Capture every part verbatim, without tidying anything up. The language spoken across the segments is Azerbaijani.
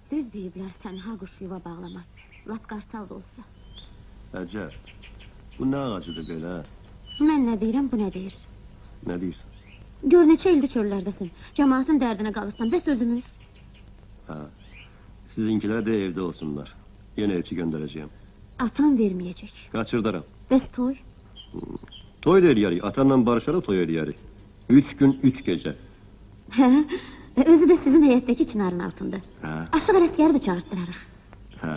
Düz deyiblər, tənha quş yuva bağlamaz. Lap qartal da olsa. Əcər, bu nə ağacıdır belə? Mən nə deyirəm, bu nə deyir? Nə deyirsən? Gör neçə ildir çöllərdəsin. Cəmaatın dərdinə qalırsan, bəs özümüz? Hə, sizinkilər də evdə olsunlar. Yenə elçi göndərəcəyəm. Atan verməyəcək. Qaçırdaram. Bəs toy? Hmm. Toy da eləyərik, atanla barışaraq toy eləyərik. Üç gün, üç gecə. Hə, özü də sizin həyətdəki çinarın altında. Hə. Aşıq Ələsgəri də çağırtdırarıq. Hə.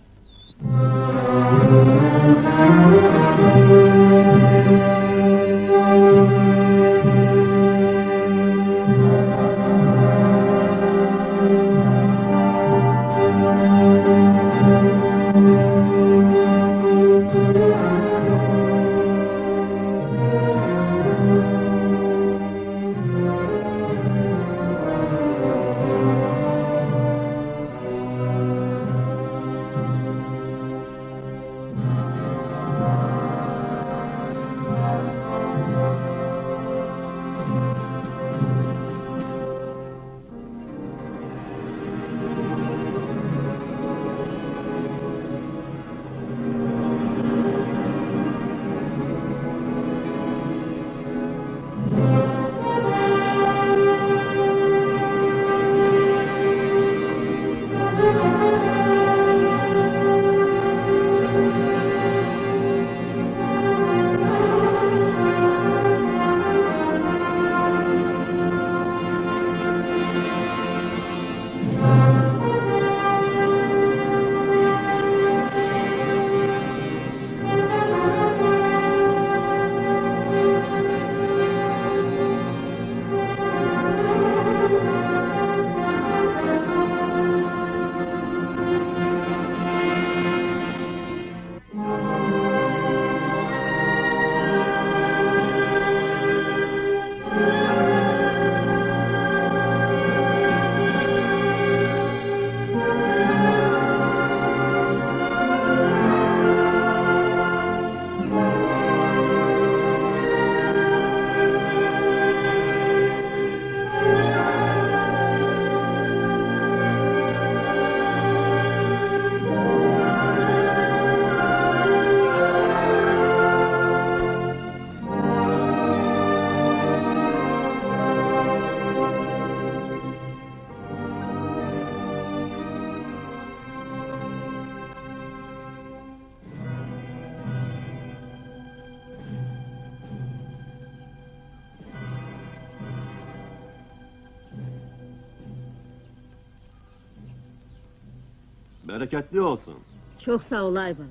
Bereketli olsun. Çok sağ ol Aybala.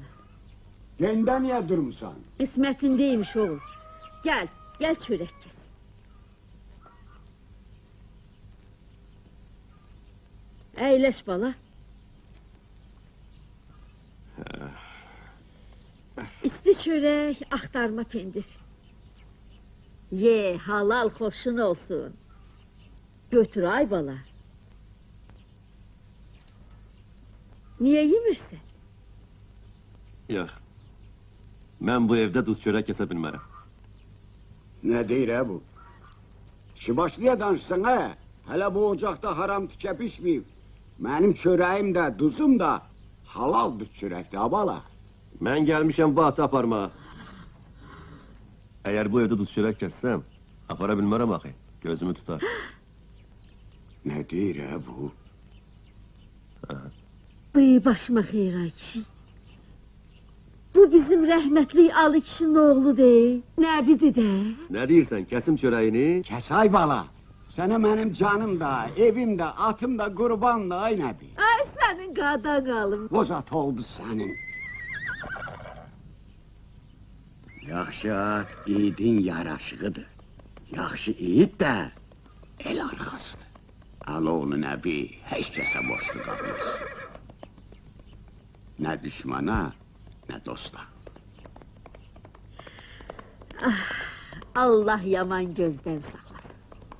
Gende niye durmuşsan? İsmetindeymiş oğul. Gel, gel çörek kes. Eyleş bala. İsti çörek, aktarma pendir. Ye, halal hoşun olsun. Götür Aybala. Niye yemirsin? Yox. Mən bu evdə duz çörək kəsə bilmərəm. Ne deyir he bu? Şibaşlıya danışsan he? Hele bu ocakta haram tükə pişmeyip. Benim çöreğim de duzum da halal duz çörekti abala. Mən gəlmişəm bu atı aparmağa. Əgər bu evdə duz çörək kəssəm, apara bilmərəm axı. Gözümü tutar. Ne deyir he bu? Ha. Bıy başıma xeyra ki. Bu bizim rəhmətli Ali kişinin oğlu de. Nəbidir de. Nə deyirsən, kəsim çörəyini? Kes ay bala. Sana benim canım da, evim de, atım da, kurban da ay nebi. Ay senin qadan qalım. Bozat oldu senin. Yaxşı at, yiğidin yaraşığıdır. Yaxşı yiğid de el arxasıdır. Al onu nebi, heç kəsə boşlu qalmaz. Ne düşmana, ne dosta. Ah, Allah yaman gözden saklasın.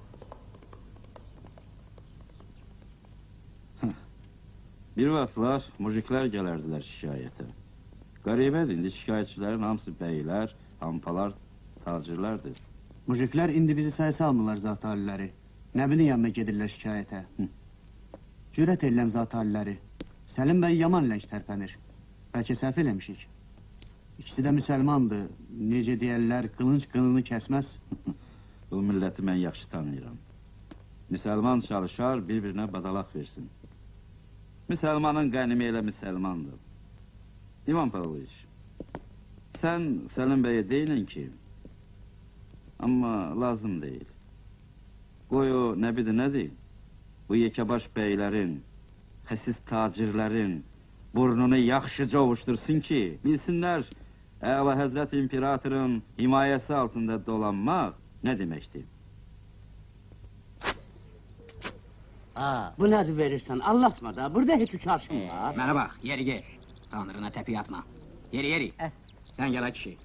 Bir vaxtlar mujiklər gələrdilər şikayətə. Qəribədir, indi şikayətçilərin hamısı bəylər, hampalar, tacirlərdir. Mujiklər indi bizi sayı salmırlar zat aliləri. Nəbinin yanına gedirlər şikayətə. Cürət eləm zat halləri. Səlim bəy yaman lənk tərpənir. Bəlkə səhv eləmişik. İkisi də müsəlmandır. Necə deyərlər, qılınc qınını kəsməz. Bu milləti mən yaxşı tanıyıram. Müsəlman çalışar, bir-birinə badalaq versin. Müsəlmanın qənimi elə müsəlmandır. İvan Pavloviç, sən Səlim bəyə deyilin ki, amma lazım deyil. Qoy o nə bilir nə deyil. Bu yekəbaş bəylərin, xəsis tacirlərin burnunu yaxşıca ovuştursun ki, bilsinlər, Əla Həzrət İmperatorun himayəsi altında dolanmaq nə deməkdir? Aa, bu nədir verirsən? Anlatma da, burada heç uçarsın var. Mənə bax, yeri gel. Tanrına təpi atma. Yeri, yeri. Sən gəl kişi.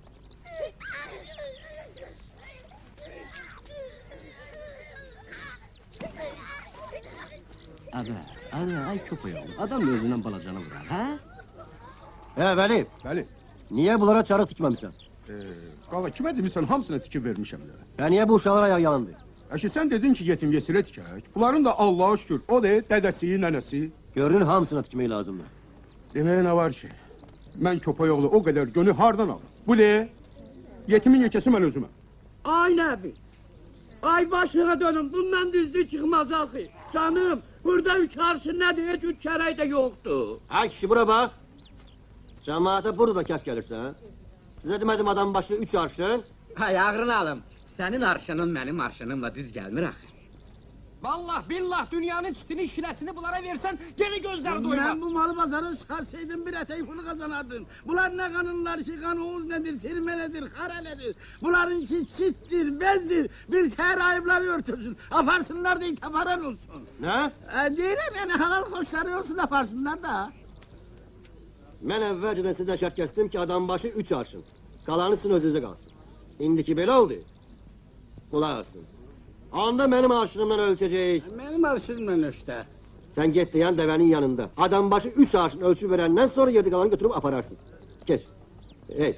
Ada, ada, ay köpək oğlu. Adam özündən balacana vurar, hə? He Veli, Bəli. niye bunlara çarı tikmemişsin? Ee, qala kimə demirsən hamısına tikib vermişəm də. Ya niye bu uşaqlar ayak yalandı? Əşi sən dedin ki yetim yesirə tikək. Bunların da Allah'a şükür. O de dədəsi, nənəsi. Görünür hamısına tikmeyi lazımdır. Deməyə nə var ki? Mən köpək oğlu o qədər gönü hardan alım? Bu ne? Yetimin yekəsi mən özüməm. Ay nəbi. Ay başına dönün. Bundan düzdü çıxmaz axı. Canım, burada üç arşın nədir? Heç üç kərək də yoxdur. Ha kişi bura bak. Cemaate burada da kef gelirse. Size demedim adam başı üç arşın. Hay ağrını alım. Sənin arşının mənim arşınımla düz gəlmir axı. Vallah billah dünyanın çitini şiləsini bunlara versen geri gözler doymaz. Ben bu malı pazarı çıkarsaydın bir eteği pulu kazanardın. Bunlar ne kanunlar ki kanunuz nedir, sirme nedir, kara nedir. Bunlarınki çittir, bezdir. Bir ter ayıpları örtürsün. Aparsınlar da itafaran olsun. Ne? E, değilim yani halal hoşları olsun aparsınlar da. Ben evvelceden sizden şart kestim ki adam başı üç arşın. Kalanı sizin özünüze kalsın. İndiki böyle oldu. Kulak asın. Anda benim arşınımdan ölçecek. Benim arşınımdan ölçte. Sen git diyen devenin yanında. Adam başı üç arşın ölçü verenden sonra yedi kalanı götürüp apararsın. Geç. Hey.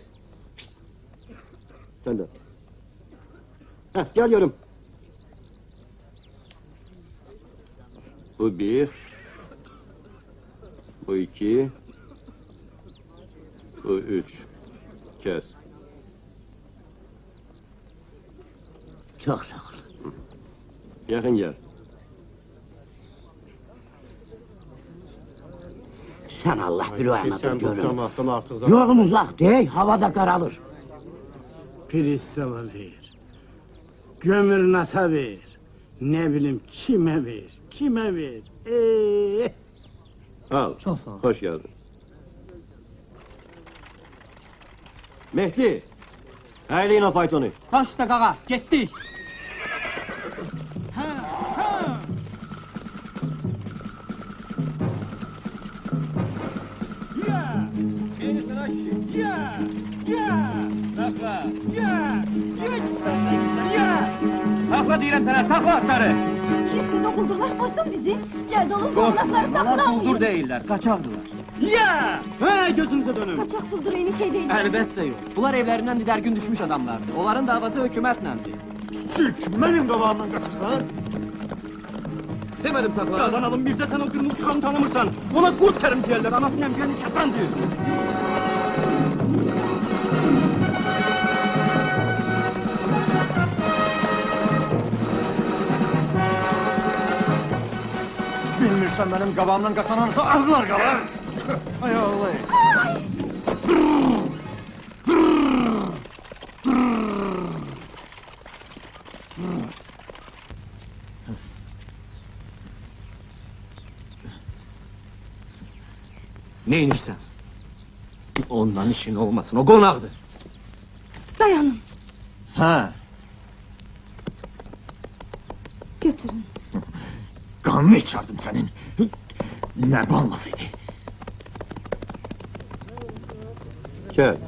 Sen de. Heh, geliyorum. Bu bir. Bu iki. Bu üç. Kes. Çok sağ ol. Yakın gel. Sen Allah bir o anadır Sen bu görün. cemaattan artık zaman... Yolun uzak değil, havada karalır. Pristava ver. Gömür nasa ver. Ne bileyim kime ver, kime ver. Eee. Al. Çok sağ ol. Hoş geldin. Mehdi. Hayliyin o faytonu. Başla qağa, getdik. Saxla deyirəm sənə, saxla atları. İstəyirsiniz o quldurlar soysun bizi. Cəldolun qolunaqları Bunlar saxlamayın. quldur deyirlər, qaçaqdılar. Ya! Hə, gözünüzə dönün. Kaçak quldur eyni şey değil. Əlbəttə yox. Bunlar evlərindən didərgün düşmüş adamlardır. Onların davası hökumətlədir. Çık, benim davamdan kaçırsan. Demədim saxla. Qadan alın bircə sən o qırmızı çıxanı tanımırsan. Ona qurd kərim deyərlər, anasının əmcəyini kəsən deyir. Bilmirsən benim qabağımdan qaçanansa ağlar qalar. Ay oğlum. Ne inirsən? Ondan işin olmasın, o qonaqdır. Dayanın. Ha, Götürün. kanını içerdim senin. Ne olmasaydı. Kes.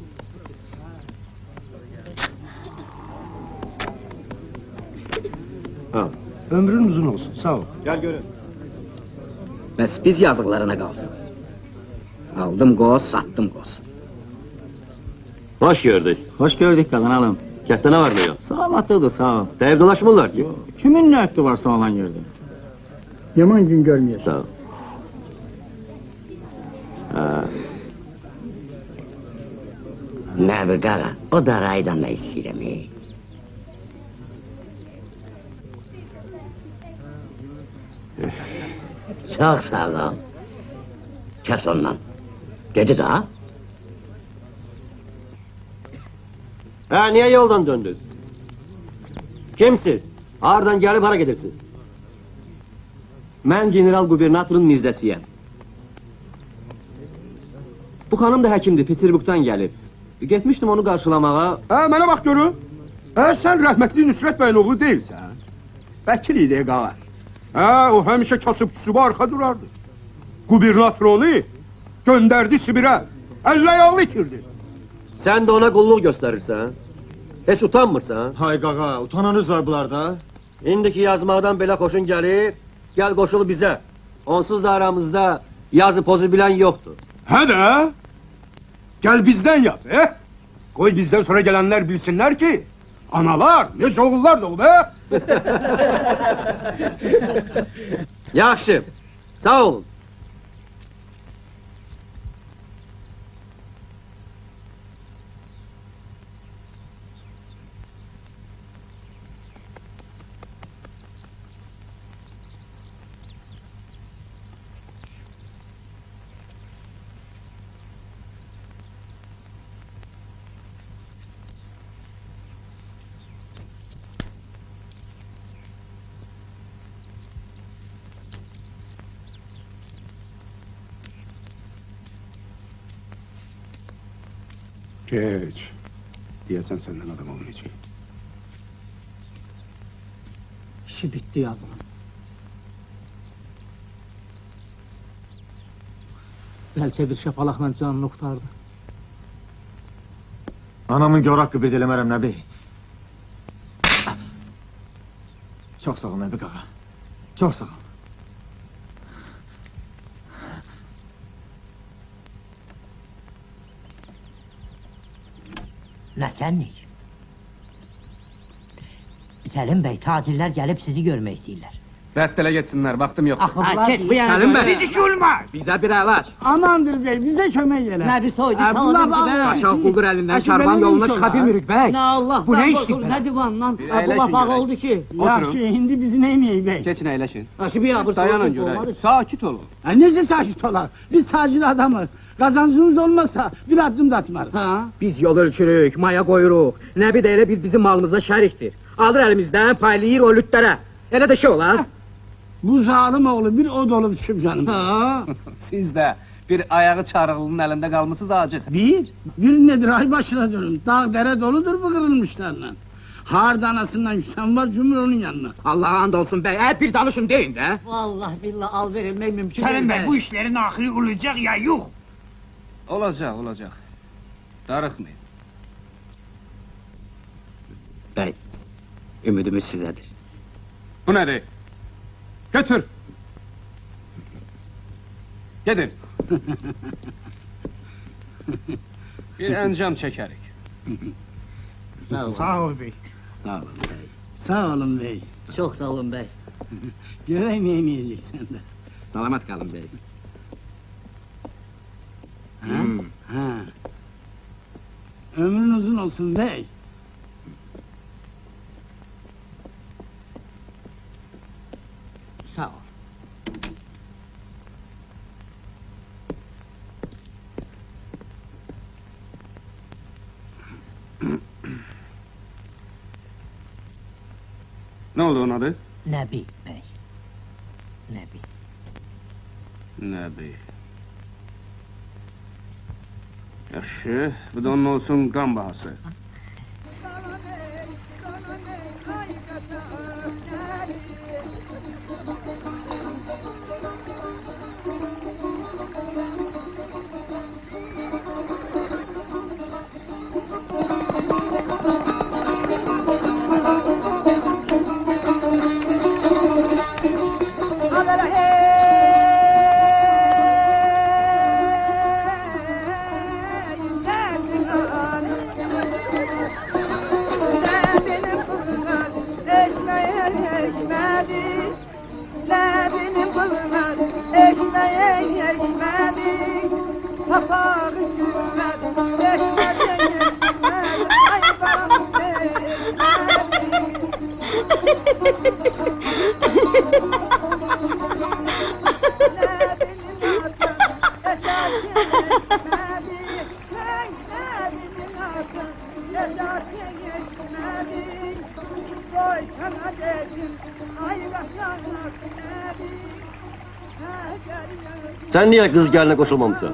Al. Ömrün uzun olsun, sağ ol. Gel görün. Bəs biz yazıqlarına qalsın. Aldım qoz, sattım qoz. Hoş gördük. Hoş gördük Qadan alım. Kette ne var ne yok? Salamatlıdır, sağ ol. Deyip dolaşmırlar ki. Kimin nə haqqı varsa olan yerdə? Yaman gün görmeyesiniz. Sağ ol. Ha. Ne bir qara, o da raydan da istəyirəm. ey. Çok sağ ol. Kes ondan. Dedi daha. Ha, niye yoldan döndünüz? Kimsiz? Hardan gelip hara gedirsiniz? Mən general qubernatorun mirzəsiyəm. Bu xanım da həkimdir, Peterburgdan gəlib. Getmişdim onu qarşılamağa. Ha, mənə bax görün. Ha, sən rəhmətli Nüsrət bəyin oğlu deyilsən. Vəkil idi qağa. Ha, o həmişə kasıbçısı arxa durardı. Gubernator onu gönderdi Sibir'e. Elle yol itirdi. Sen de ona kulluk gösterirsen. Hiç utanmırsan. Hay qağa, utananız var bunlarda. İndiki yazmaqdan belə xoşun gəlir. Gel qoşul bize. Onsuz da aramızda yazı pozu bilen yoktur. He de. Gel bizden yaz, he? Koy bizden sonra gelenler bilsinler ki analar ne oğullar da o be. Yaxşı. Sağ olun. Geç. Diyesen senden adam olmayacak. İşi bitti yazın. Belki bir şapalakla canını kurtardı. Anamın gör hakkı bir dilemerem Nəbi. Çok sağ ol Nəbi qağa. Çok sağ ol. Naçenlik. Selim Bey, tacirler gelip sizi görmek istiyorlar. Rəddələ getsinlər, vaxtım yox. Ha, get bu yana. Səlim bəy, Biz işi olmaz. bizə bir əlac. Amandır bey, bize kömek ele. Ne bir soydu, Ha, bunlar tanıdım bana- ki ben. Aşağı quldur əlindən Aşı karvan benim yoluna iş çıxa olar. bilmirik bəy. Ne Allah Bu ne korksun, işdir ne divan lan. Bir Ha, bu əyləşin laf görək. oldu ki. Yaxşı, hindi bizi neymeyi bey? Keçin əyləşin. Aşı bir abır Dayanın soydu, görək. olmadı. Sakit olun. Ha, nece sakit olar? Biz tacir adamız. Kazancımız olmazsa bir adım da atmarız. Ha? Biz yol ölçürük, maya qoyuruq. Nəbi də elə bir bizim malımıza şərikdir. Alır əlimizdən, paylayır o lütlərə. Elə də şey olar. Bu zalim oğlu bir od olup düşüp canımız. Ha? Siz də bir ayağı çarıqlının əlində qalmısınız aciz. Bir, bir nedir ay başına dönün. Dağ dere doludur bu kırılmışlarla. Har danasından yüksem var cümle onun yanına. Allah'a and olsun bəy, ə, bir danışın deyin də. Vallahi billahi al verilmek mümkün Selim değil Bey be. bu işlerin ahiri olacak ya yok. Olacaq, olacaq. Darıxmayın. Bey, ümidimiz sizedir. Bu nedir? Götür. Gedin. Bir əncam çəkərik. Sağ olun. Sağ ol bey. Sağ olun bey. Sağ olun bey. Çok sağ olun bey. Göreyim yemeyeceksin de. Salamat qalın bəy. Ha? Ha. Ömrün uzun olsun bey. Sağ ol. Ne oldu onun adı? Nebi Bey. Nebi. Nəbi. Yaxşı, bu da onun olsun qan bahası. sallar eşmeğe geçmedik kapağı gülmedik eşmeğe geçmedik ay balam Sen niye kız geline koşulmamışsın?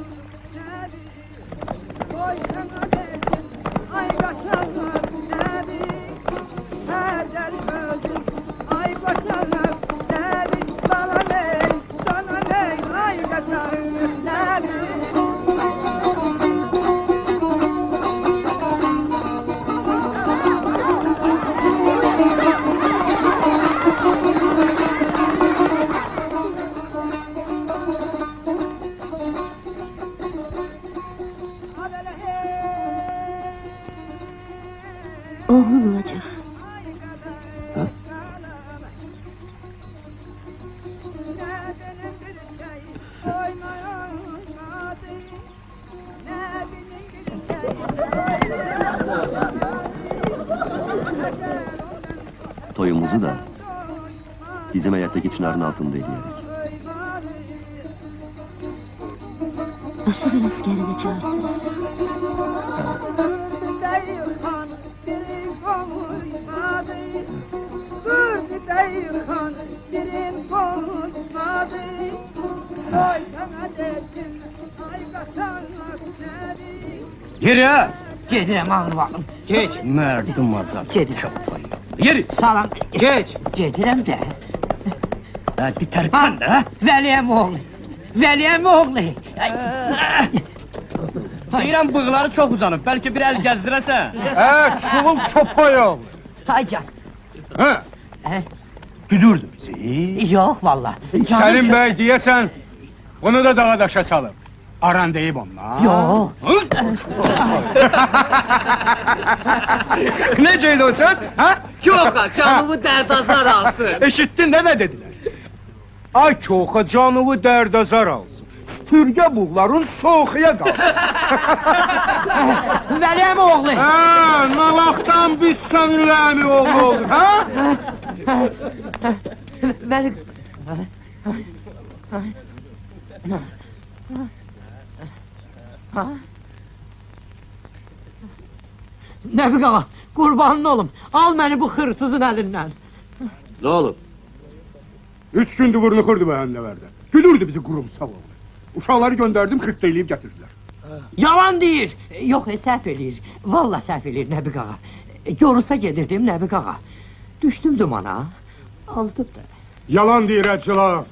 Oğlun olacak. Ha? Toyumuzu da bizim hayattaki çınarın altında eləyərək. Aşağı askeri de çağırttılar. Yeri! Gedirəm ağır vaxtım. Geç. Merdim azad. Gedir. Çok payı. Yeri! Salam. Geç. Gedirəm də. Hadi terkan da. Vəliyəm oğlu. Vəliyəm oğlu. Deyirəm bığları çok uzanıb. Belki bir el gezdirəsən. Evet, şulum çopayol. Haycan. Ha? He? Güdürdü bizi. Yok valla. Selim Bey diyesen, bunu da dağa daşa salıb. Aran deyib onunla. Yok. Neceydi o söz? Ha? Yok, canımı derdazar alsın. Eşittin de ne dediler? Ay çoxa canımı derdazar alsın. Süpürge buğların soğuya kalsın. Vəliyəm oğlu. Ha, nalaqdan biz seninle mi oğlu olduk ha? Vəli... Ha? Nəbi qağa, qurbanın olum, al məni bu hırsızın əlindən. Ne olur? Üç gündür burnu kırdı mühəndəvərdə. Gülürdü bizi qurumsal oğlu. Uşaqları gönderdim, kırklayıb gətirdilər. Yalan deyir. Yox, e, səhv eləyir. Valla səhv eləyir Nəbi qağa. Yorulsa gedirdim Nəbi qağa. Düşdüm dumana, azdıb da. Yalan deyir Əcilaf.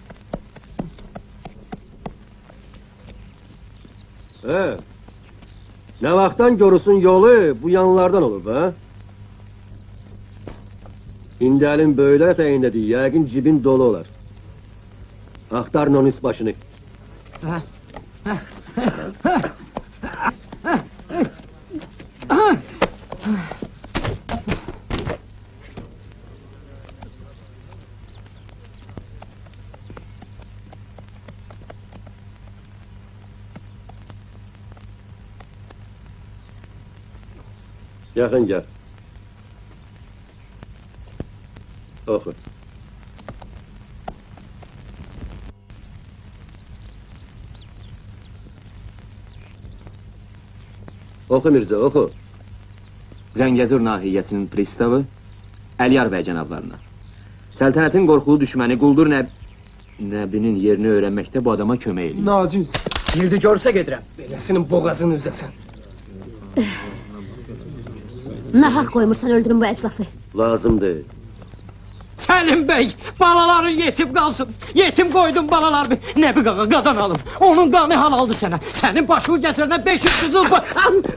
He. Ne vaktan görürsün yolu bu yanlardan olur be. İndi elin böyle eteğinde değil, yəqin cibin dolu olar. Aktarın onun üst başını. Yakın gel. Oku. Oku Mirzə, oku. Zəngəzur nahiyəsinin pristavı Əliyar bəy cənablarına. Səltənətin qorxulu düşməni Quldur Nəb... Nəbinin yerini öyrənməkdə bu adama kömək edin. Naciz. Yildi görsə gedirəm. Beləsinin boğazını üzəsən. Nahaq koymursan öldürün bu əclafı. Lazım değil. Səlim bəy, balaların yetim qalsın. Yetim qoydum balalar bir. Nəbi qağa qadan alım. Onun qanı halaldı sənə. Sənin başını gətirənə beş yüz qızıl qoy.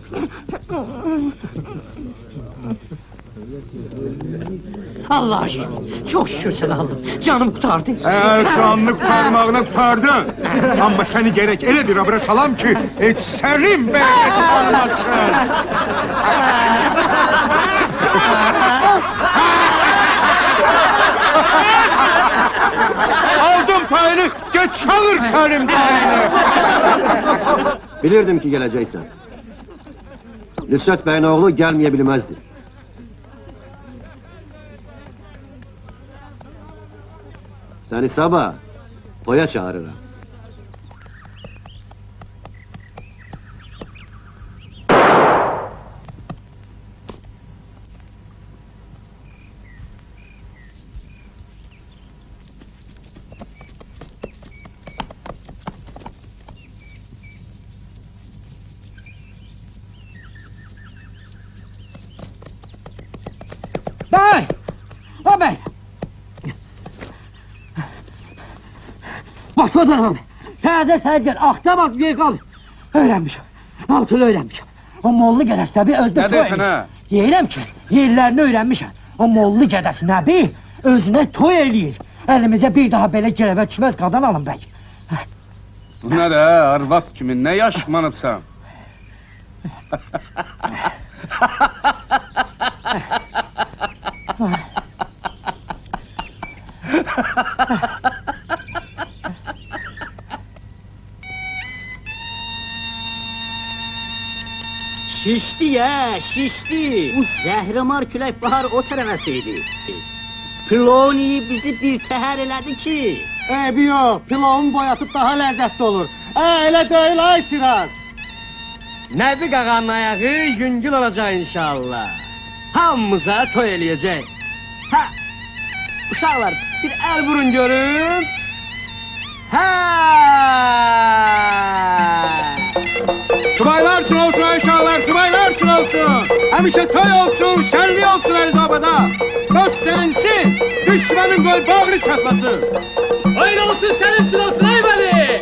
Allah aşkına, çok şükür seni aldım. Canım kurtardı. Eğer canını kurtarmağına kurtardın. Ama seni gerek elə bir abra salam ki, hiç Selim Bey'le kurtarmazsın. Aldım payını, get çağır senin payını. Bilirdim ki geleceksen. Nusret Bey'in oğlu gelmeyebilmezdi. Seni sabah toya çağırırım. Bey! Ha bey! Başa dönüm. Səhərdə səhər gəl, axta bak yer qal. Öyrənmişəm. Altılı öyrənmişəm. O mollu gədəsi nəbi özünə Nə deyirsən, hə? Deyirəm ki, yerlərini öyrənmişəm. O mollu gədəsi nəbi özünə toy eləyir. Əlimizə bir daha belə girəvə düşməz qadan alın bəy. Bu nə də, arvad kimi, nə yaşmanıbsan? Şişdi ya, şişdi. Bu zəhrimar külək bahar o tərəfəsiydi. Ploni bizi bir təhər elədi ki. Eybi yox, pilavın boyatıb daha ləzzətli olur. Ə, elə deyil ay Siraz. Nəbi qağanın ayağı yüngül olacaq inşallah. Hamımıza toy eləyəcək. Ha! Uşaqlar, bir əl vurun görün. Ha! Subaylar için olsun aşağılar, subaylar için olsun. Həmişə toy olsun, şənli olsun Əli-Dobada. Dost sevinsin, düşmanın qol bağrı çatlasın. Hayır olsun senin için olsun ay beni.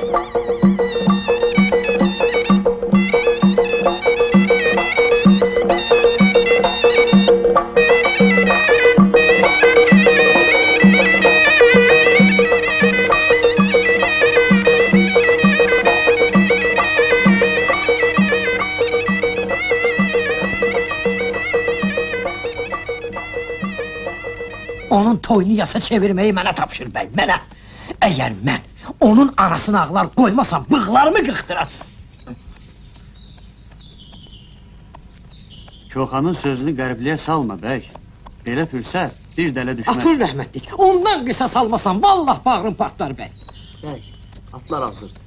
Onun toyunu yasa çevirmeyi mənə tapşır bəy, mənə. Əgər mən onun anasını ağlar qoymasam, bığlarımı qıxdırar. Koxanın sözünü qəribliyə salma bəy. Belə fürsət bir dələ düşməz. Atın rəhmətlik, ondan qisas almasam, vallah bağrım partlar bəy. Bəy, atlar hazırdır.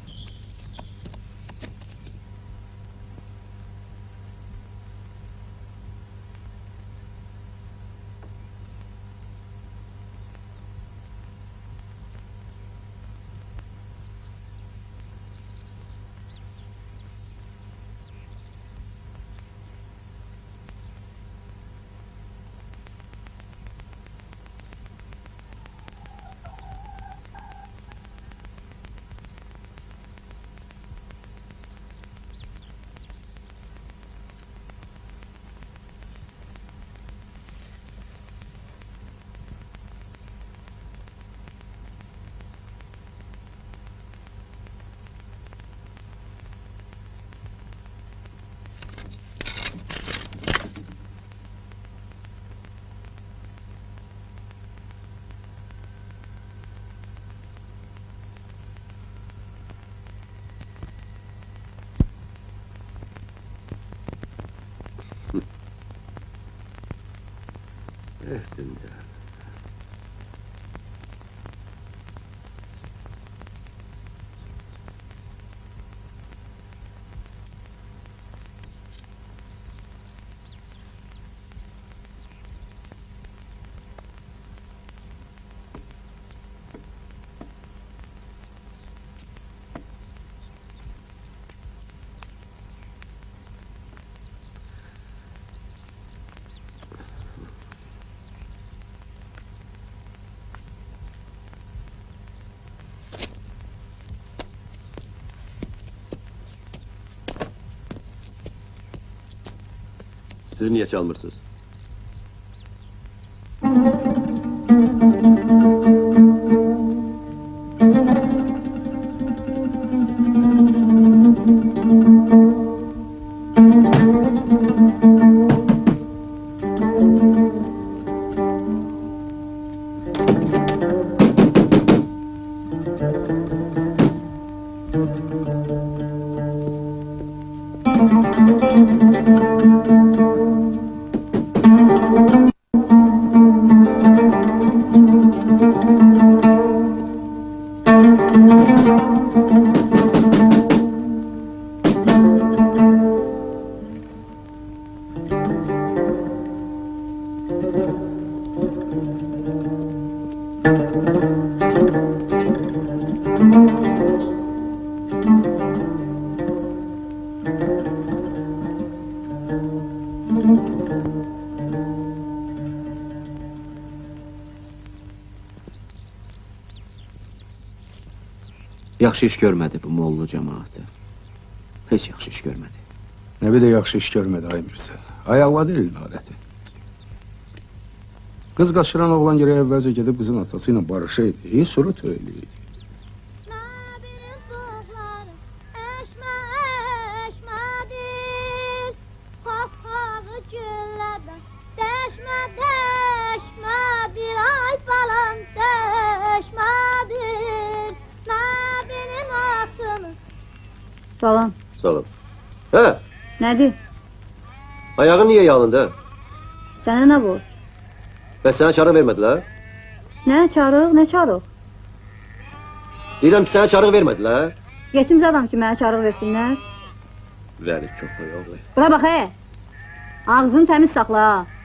Eh dünya. Siz niye çalmırsınız? Yaxşı iş görmədi bu Molla cəmaatı. Heç yaxşı iş görmədi. Nə bir də yaxşı iş görmədi ay Mirsə. Ayaqladı elin adəti. Qız qaçıran oğlan gərək əvvəlcə gedib qızın atası ilə barışaydı, sonra töyləydi. Salam. Salam. Hə, Nədir? ayağın niyə yalındı? Sənə nə borc? Bəs sənə çarıq vermədilər? Nə çarıq, nə çarıq? Deyirəm ki, sənə çarıq vermədilər? Yetimci adam ki, mənə çarıq versinlər. Vəli, köpək oğlu. Bura bax, e! Ağzını təmiz saxla.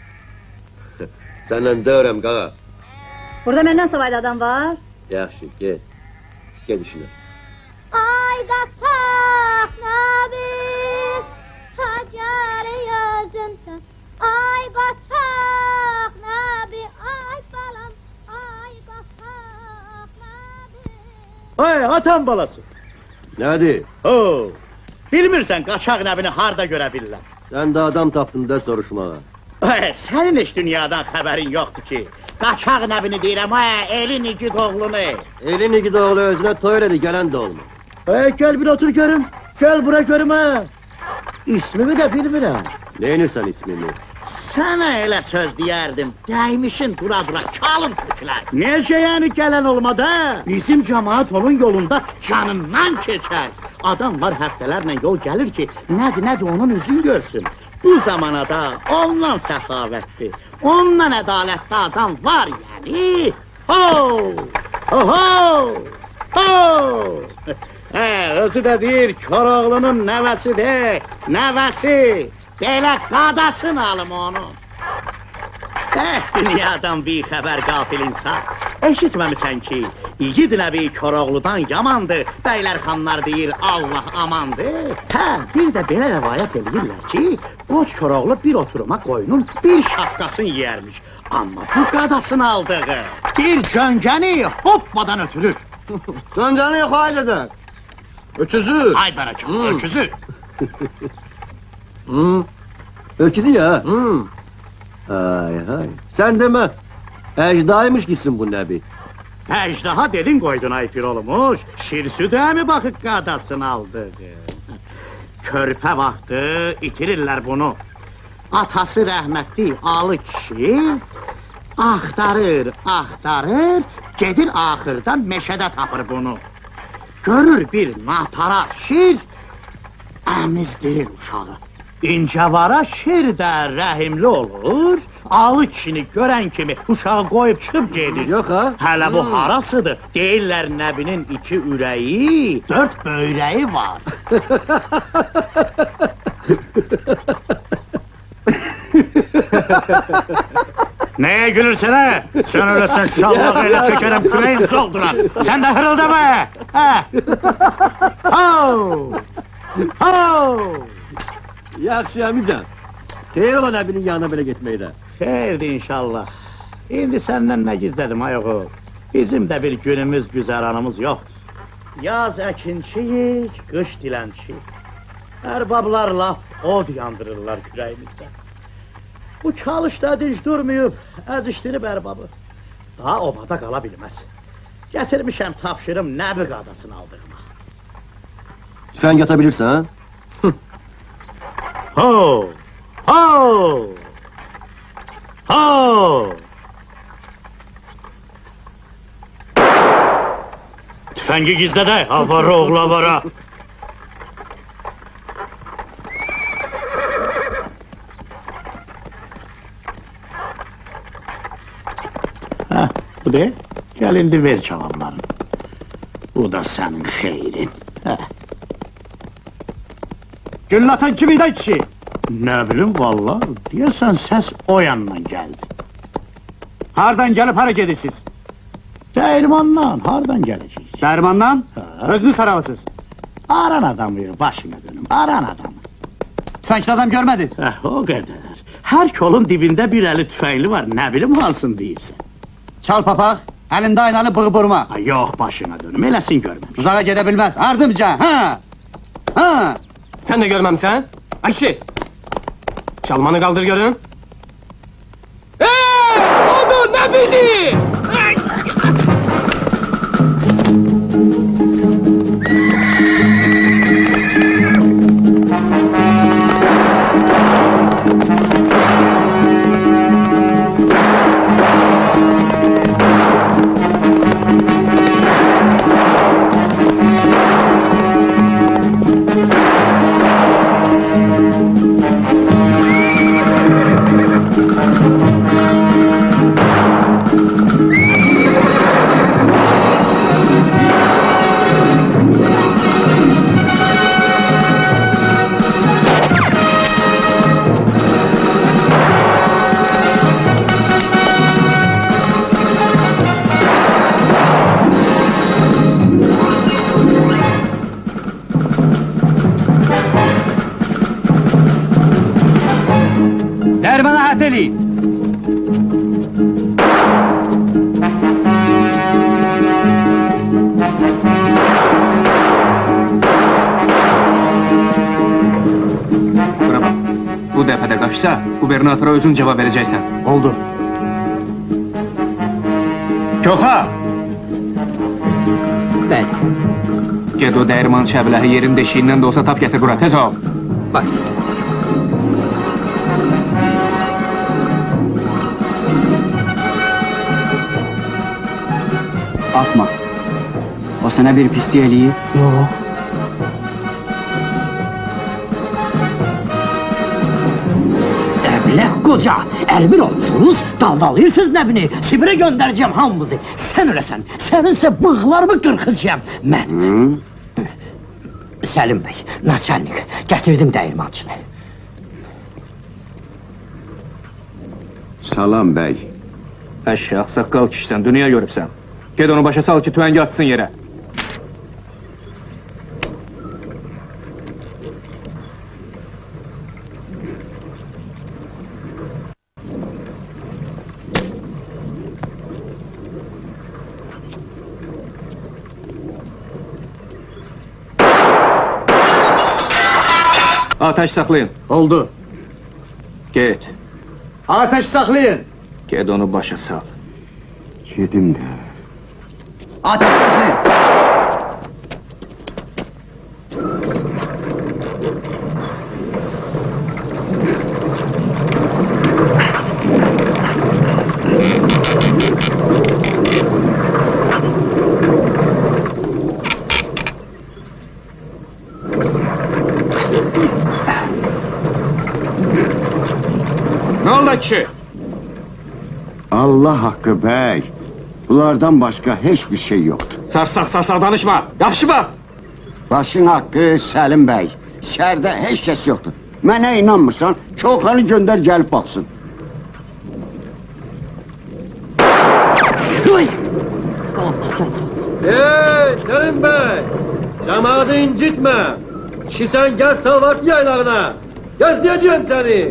Sənlə döyürəm, qağa. Burada məndən savaylı adam var. Yaxşı, gel. Gel işinə. Ay qaçaq nəbir, Həcəri özündən. Ay qaçaq nəbir, ay balam, ay qaçaq nəbir. Ay, atan balası. Nədir? Ho, bilmirsən qaçaq nəbini harda görə bilirlər. Sən də adam tapdın da soruşmağa. Ay, sənin heç dünyadan xəbərin yoxdur ki. Qaçaq nəbini deyirəm, ay, elin igid oğlunu. Elin igid oğlu özünə toy elədi, gələn də olma. Ay, gəl bir otur görüm. Gəl bura görüm, ha. İsmimi də bilmirəm. Neynirsən ismimi? Sənə elə söz deyərdim. Dəymişin dura-dura kalın tökülər. Necə yəni gələn olmadı? Bizim cəmaat onun yolunda canından keçər. Adamlar həftələrlə yol gəlir ki, nədir, nədir onun üzün görsün. Bu zamanada ondan səxavətli, ondan ədalətli adam var yəni. Ho! Ho! Ho! Ho! Hə, özü də deyir, Koroğlunun nəvəsidir, nəvəsi. Belə qadasın alım onun. Eh, dünyadan bir xəbər qafil insan. Eşitməmisən ki, igid nəbi Koroğludan yamandır, bəylər xanlar deyir, Allah amandır. Hə, bir də belə rəvayət edirlər ki, qoç Koroğlu bir oturuma qoyunun bir şapkasını yiyərmiş. Amma bu qadasın aldığı bir cöngəni hoppadan ötürür. Cöngəni yox edər. Öküzü. Ay bərəkət, hmm. öküzü. Hmm. Öküzü ya. Hmm. Ay ay. Sen deme. Əcdaymış gitsin bu nəbi. Əcdaha dedin qoydun ay pir olmuş. Şirsü də mi baxıb qadasını aldı? Körpə vaxtı itirirlər bunu. Atası rəhmətli alı kişi axtarır, axtarır, gedir axırda meşədə tapır bunu. Görür bir natara şir, əmizdirir uşağı. İncəvara şir də rəhimli olur, alı kişini görən kimi uşağı qoyub çıxıb gedir. Yox ha? Hələ bu harasıdır? Deyirlər nəbinin iki ürəyi, dörd böyrəyi var. Neye gülürsən ha? Sen öylesən şallah elə çəkərəm küreğin solduran. Sen de hırıldama. Ha? Ho! Ho! Yaxşı əmican. Xeyir olan əbinin yanına belə getməkdə. Xeyirdir inşallah. İndi səndən nə gizlədim ayıqı? Bizim də bir günümüz, güzəranımız yoxdur. Yaz əkinçiyik, qış dilənçiyik. Ərbablar laf od yandırırlar kürəyimizdə. Bu çalış da dinç durmayıb, əzişdirib ərbabı. Daha obada qala bilməz. Gətirmişəm, tapşırım nəbi qadasını aldığıma. Tüfəng yata bilirsən? Ho! Ho! Ho! Tüfəngi gizlədək, avara oğlu avara. Hə, bu de, gəl indi ver cavablarını. Bu da sənin xeyrin. Hə. Güllatan kim idi kişi? Nə bilim valla, deyəsən səs o yandan gəldi. Hardan gəlib hara gedirsiniz? Dəyirmandan, hardan gələcək? Dərmandan? Özünü saralısınız. Aran adamı, başına dönüm, aran adamı. Tüfəngli adam görmədiniz? Hə, o qədər. Hər kolun dibində bir əli tüfəngli var, nə bilim hansını deyirsən. Çal papaq, əlində aynalı bığı burma. Ha, yox, başına dönüm, eləsin görməmiş. Uzağa gedə bilməz, ardımca, hə! Hə! Sen de görmemişsin. Ayşe. Çalmanı kaldır görün. Hey! Odur ne bildi? Dərmana hət eləyin. Bura bax, bu dəfə də qaçsa, gubernatora özün cavab verəcəksən. Oldu. Köxa! Bəli. Ged o dəyirman şəbləhi yerin deşiyindən də olsa tap gətir bura, tez ol. Baş. Atma. O sənə bir pislik eləyib? Yox. Əbləh qoca, əlbir olmuşsunuz, daldalayırsınız nəbini, Sibirə göndərəcəm hamımızı. Sən öləsən, səninsə bığlarımı qırxacağım. Mən, Səlim bəy, naçalnik, gətirdim dəyirmançını. Salam bəy. Əşi, ağsaqqal kişisən, dünya görübsən. Ged onu başa sal ki, tüvəngi atsın yerə. Ateş saxlayın. Oldu. Ged. Ateş saxlayın. Ged onu başa sal. Gedim də. Ateş saxlayın. Ne oldu kişi? Allah haqqı bəy. Bunlardan başqa heç bir şey yoxdur. Sarsaq sarsaq danışma. Yaxşı bax. Başın haqqı Səlim bəy. Şəhərdə heç kəs yoxdur. Mənə inanmırsan, Koxanı göndər gəlib baxsın. Hey Selim Bey! Cemaatı incitme! Ki sen gel Salvatlı yaylağına! Gözleyeceğim seni!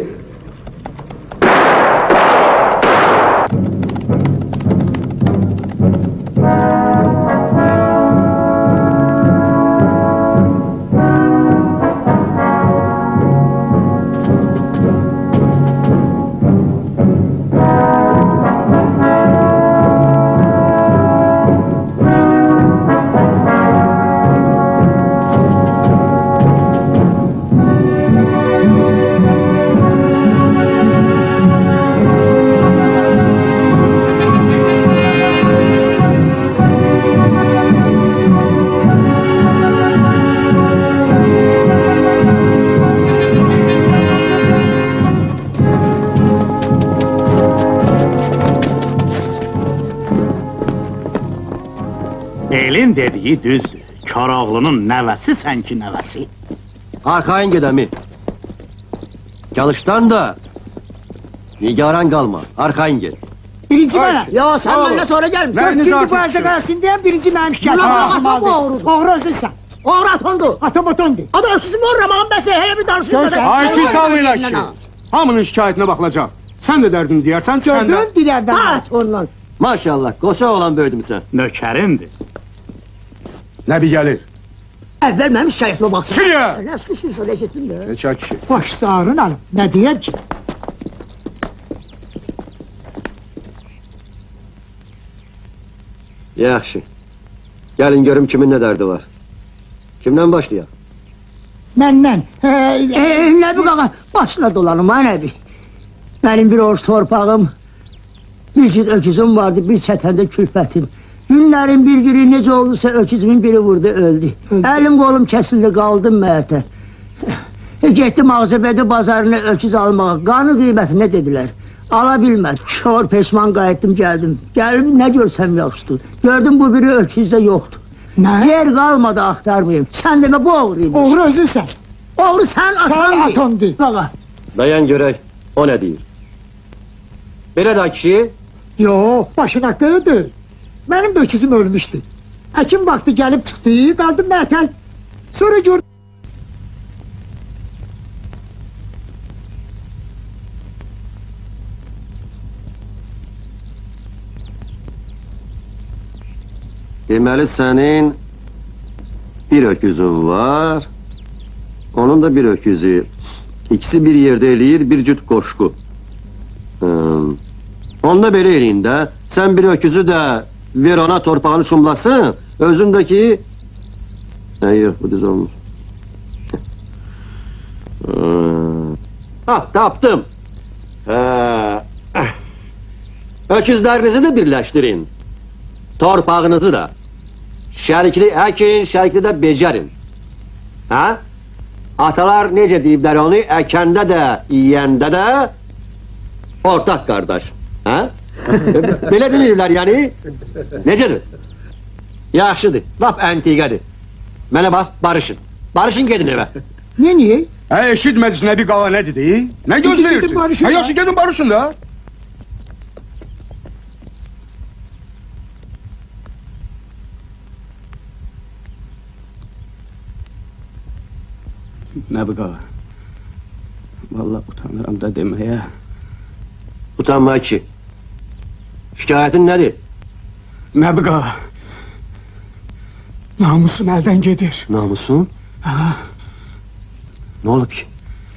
Elin dediği düzdür. Koroğlu'nun nəvəsi sənki nəvəsi. Arxayın gedəmi. Çalışdan da nigaran qalma, arxayın gel. Birinci bana. Ya sen benimle sonra gelmişsin. Dört gündür bu evde kalsın diye birinci mənim şikayetim aldı. Oğru özünsən. Oğru atondu. Atom atondu. Adı ölçüsü mü uğramağım ben sen hele bir danışın. Ay ki salıyla ki. Hamının şikayetine bakılacaq. Sən də dərdini deyərsən, sən də... Gördün dilərdən. Evet ondan. Maşallah, qoşa olan böyüdümsən. Nökərindir. Nəbi gəlir. Əvvəl mənim şikayetime baksın. Kiriyə! Ne sıkışırsa ne gitsin de. Neçə kişi. Baş ağrın alım. Ne diyeyim ki? Yaxşı. Gəlin görüm kimin nə dərdi var. Kimdən başlayaq? Məndən. Eee Nəbi qaqa başına dolanım ha Nəbi. Benim bir oruç torpağım, bir cüt öküzüm vardı, bir çətəndə külfətim. Günlərin bir günü necə oldusa öküzümün biri vurdu, öldü. Əlim qolum kəsildi, qaldım məhətə. Getdim Ağzəbədi bazarına öküz almağa, qanı qiymətinə dedilər. Ala bilmədim, kör peşman qayıtdım, gəldim. Gəldim, nə görsəm yaxşıdır. Gördüm bu biri öküzdə yoxdur. Nə? Yer qalmadı, axtarmayayım. Sən demə, bu oğruymuş. Oğru özünsən. Oğru sən atandı. Sən atandı. Qaqa. Dayan görək, o nə deyir? Belə də kişi... Yox, başın haqqı deyil. Mənim də öküzüm ölmüşdü. Həkim vaxtı gəlib çıxdı, qaldım mətəl. Sonra gördüm. Deməli sənin bir öküzün var, onun da bir öküzü. İkisi bir yerdə eləyir, bir cüt qoşku. Hmm. Onda belə eləyin də, sən bir öküzü də ver ona torpağını şumlasın, özündəki... Hə, yox, bu düz olmuş. Hmm. Ha, tapdım. Hə. Öküzlərinizi də birləşdirin. Torpağınızı da. Şərikli əkin, şərikli də becərin. Hə? Atalar necə deyiblər onu, əkəndə də, yiyəndə də ortaq qardaş. Hə? Belə deməyirlər yəni. Necədir? Yaxşıdır, lap əntiqədir. Mənə bax, barışın. Barışın gedin evə. Ne niye? Hə, eşitmədiniz Nəbi qağa nə dedi? Nə gözləyirsiniz? Hə, yaxşı gedin barışın da. Nəbi qağa, vallahi utanıram da deməyə. Utanma ki. Şikayetin nədir? Nəbi qağa, namusum əldən gedir. Namusun? Ha. Nə olub ki?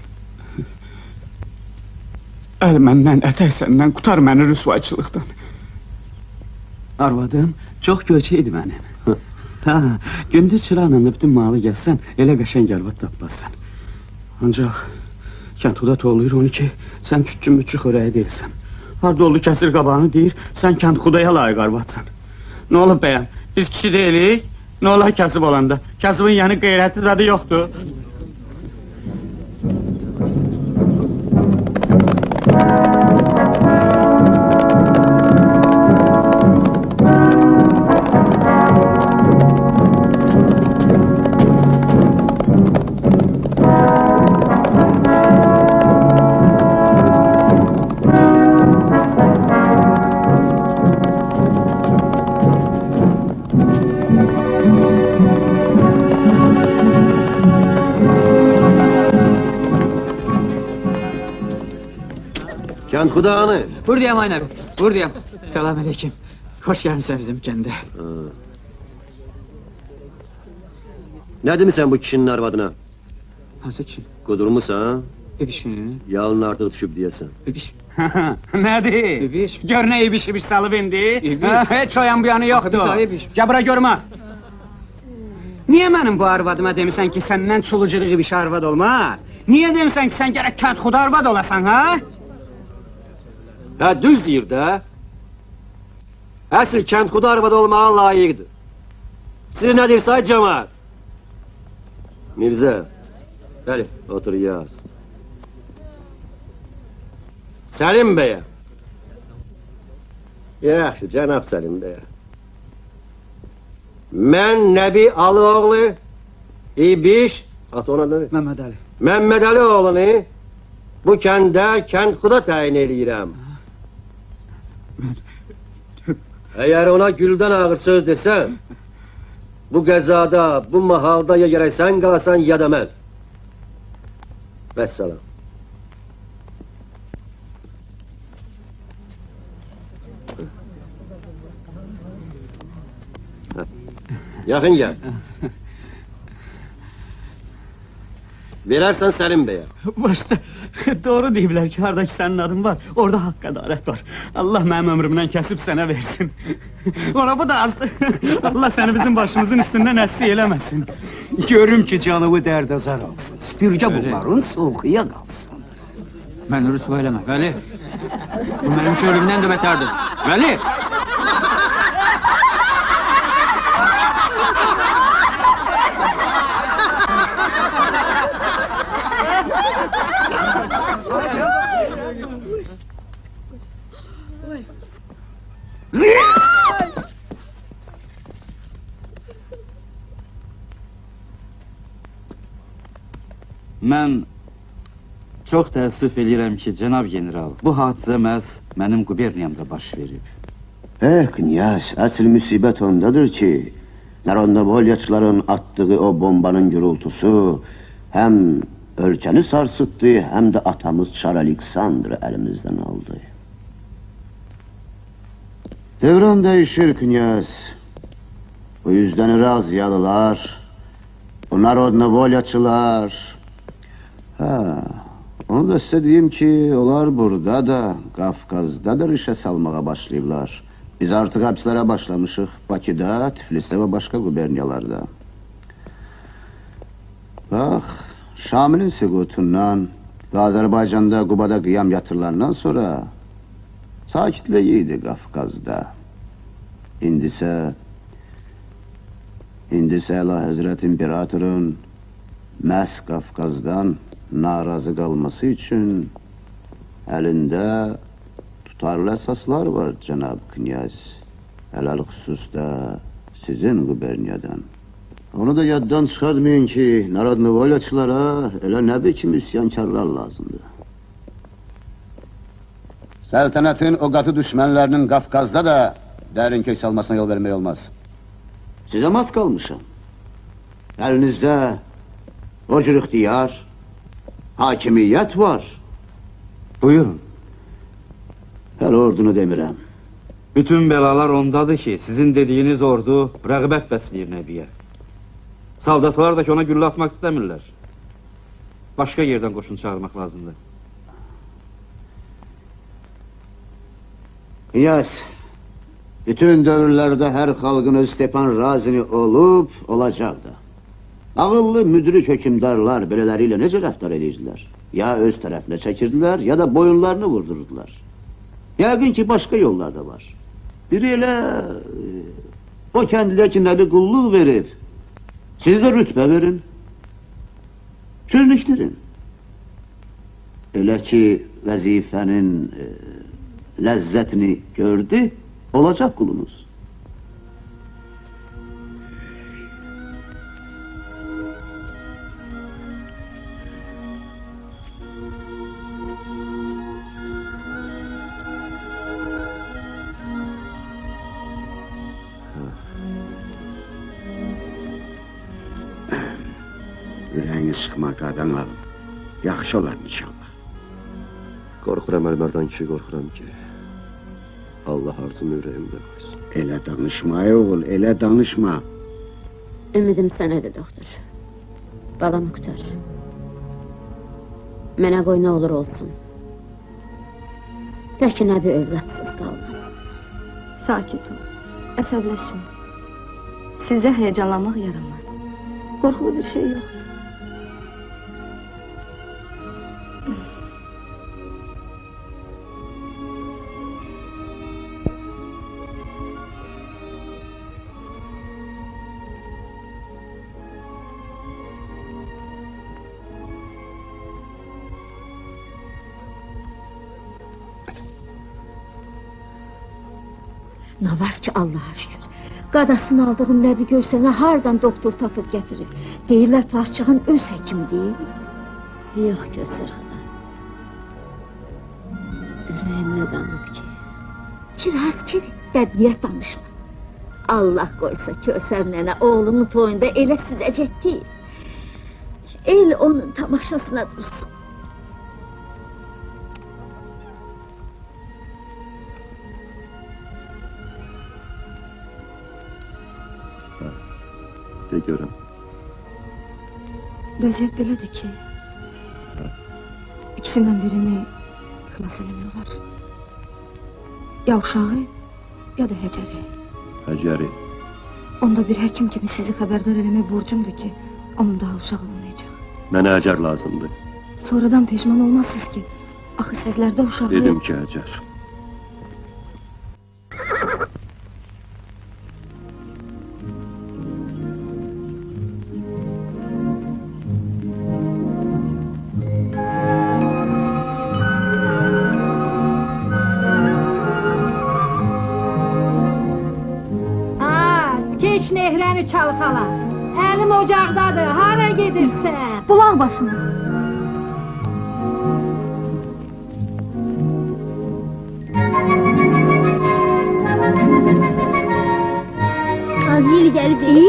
Əl məndən, ətək səndən, qutar məni rüsvayçılıqdan. Arvadım çox göyçə idi mənim. Ha, gündüz çırağla da bütün malı gəlsən, elə qəşəng arvad tapmazsan. Ancaq kəndxuda toğlayır onu ki, sən küçü müçü xörəyi deyilsən. Harda oldu kəsir qabağını deyir, sən kəndxudaya layiq arvadsan. Nə olub bəyəm, biz kişi deyilik, nə olar kəsib olanda? Kəsibin yəni qeyrətli zadı yoxdur. Kəndxuda hanı? Buradayam Ayın abi, buradayam. Selam aleyküm. Hoş gelmişsin bizim kəndə. Nə demisən bu kişinin arvadına? Hansı kişi? Qudurmusan? İbişin. Yalın artıq düşüb deyəsən. İbiş. Nədir? İbiş. Gör nə ibiş ibiş salıb indi. İbiş. Heç o yan bu yanı yoxdur. Axı, biz ibiş. Gəl bura görmez. Niye mənim bu arvadıma demisən ki, səndən çuluculuq ibiş arvad olmaz? Niye demisən ki, sən gərək kəndxuda arvad olasan, ha? Hə, düz deyir də. Əsl kəndxuda arvad olmağa layiqdir. Siz nə deyirsə cəmaat? Mirzə, bəli, otur yaz. Səlim bəyə. Yaxşı, cənab Səlim bəyə. Mən Nəbi Alıoğlu, İbiş, at ona nə? Məmməd Əli. Məmməd Əli oğlunu bu kəndə kəndxuda təyin eləyirəm. Eğer ona gülden ağır söz desen, bu qəzada, bu mahalda ya gerek sen kalasan ya da ben. Vesselam. Yakın gel. Verersen Selim Bey'e. Başta doğru deyiblər ki, hardaki sənin adın var, orada haqq ədalət var. Allah mənim ömrümdən kəsib sənə versin. Ona bu da azdır. Allah səni bizim başımızın üstündən əssiy eləməsin. Görüm ki, canımı dərdə zar alsın. Süpürgə bunların soğuya qalsın. Mən rüsva eləmə, Vəli. Bu mənim üçün ölümdən də bətərdir. Vəli! Mən çox təəssüf eləyirəm ki, cənab general, bu hadisə məhz mənim quberniyamda baş verib. Eh, Knyaz, əsl müsibət ondadır ki, Narodnovolyaçıların atdığı o bombanın gürültüsü həm ölkəni sarsıtdı, həm də atamız Çar Aleksandrı əlimizdən aldı. Devran değişir Knyaz. Bu yüzden Razyalılar, bu Narodnovolyaçılar. Ha, onu da size diyeyim ki, onlar burada da, Kafkaz'da da rişe salmağa başlayıblar. Biz artık hapslere başlamışıq, Bakıda, Tiflis'te ve başka guberniyalarda. Bak, Şamil'in sükutundan ve Azerbaycan'da, Kuba'da kıyam yatırlarından sonra sakitliğiydi Kafkaz'da. İndise, indise Allah Hazreti İmparator'un məhz Kafkaz'dan narazı kalması için elinde tutarlı esaslar var Cenab-ı Knyaz. Helal hususta sizin guberniyadan. Onu da yaddan çıkartmayın ki Narodnovolyaçılara öyle ne biçim isyankarlar lazımdı. Səltənətin o qatı düşmənlərinin Qafqazda da dərin kök salmasına yol vermək olmaz. Sizə mat qalmışam. Əlinizdə o cür ixtiyar, hakimiyyət var. Buyurun. Hələ ordunu demirəm. Bütün belalar ondadır ki, sizin dediğiniz ordu rəğbət bəsləyir Nəbiyə. Saldatlar da ki ona güllə atmaq istəmirlər. Başqa yerdən qoşun çağırmaq lazımdır. Knyaz, bütün dövrlərdə hər xalqın öz Stepan Razini olub, olacaq da. Ağıllı müdrik hökümdarlar belələri ilə necə rəftar edirdilər? Ya öz tərəfinə çəkirdilər, ya da boyunlarını vurdurdular. Yəqin ki, başqa yollar da var. Biri elə o kəndilə ki, nəbi qulluq verir. Siz də rütbə verin. Şirlikdirin. Elə ki, vəzifənin e, ləzzətini gördü, olacaq qulunuz. Ürəyini sıxma qadınlarım. Yaxşı olar inşallah. Qorxuram Əlmərdan ki, qorxuram ki. Allah arzumu ürəyimdə qoysun. Elə danışma oğul, elə danışma. Ümidim sənədir, doktor. Balamı qutar. Mənə qoy nə olur olsun. Təki nəbi övladsız qalmaz. Sakit ol, əsəbləşmə. Sizə heyecanlanmaq yaramaz. Qorxulu bir şey yoxdur. Ne var ki Allah'a şükür. Qadasını aldığım nəbi görsənə hardan doktor tapıb gətirir. Deyirlər padşahın öz həkimi deyil. Yox Gözlər xanım. Ürəyimə damıb ki, Kiraz kiri, bədniyyət danışma. Allah qoysa Kösər nənə oğlunun toyunda elə süzəcək ki, el onun tamaşasına dursun. De görüm. Vəziyyət belədir ki, ikisindən birini xilas eləmiyorlar. Ya uşağı, ya da Həcəri. Həcəri. Onda bir həkim kimi sizi xəbərdar eləmək borcumdur ki, onun daha uşağı olmayacaq. Mənə Həcər lazımdır. Sonradan peşman olmazsınız ki, axı sizlərdə uşağı... Dedim ki Həcər. Çalxala, əlim ocaqdadır, hara gedirsən? Bulaq başına. Az yeri gəlib, iyi?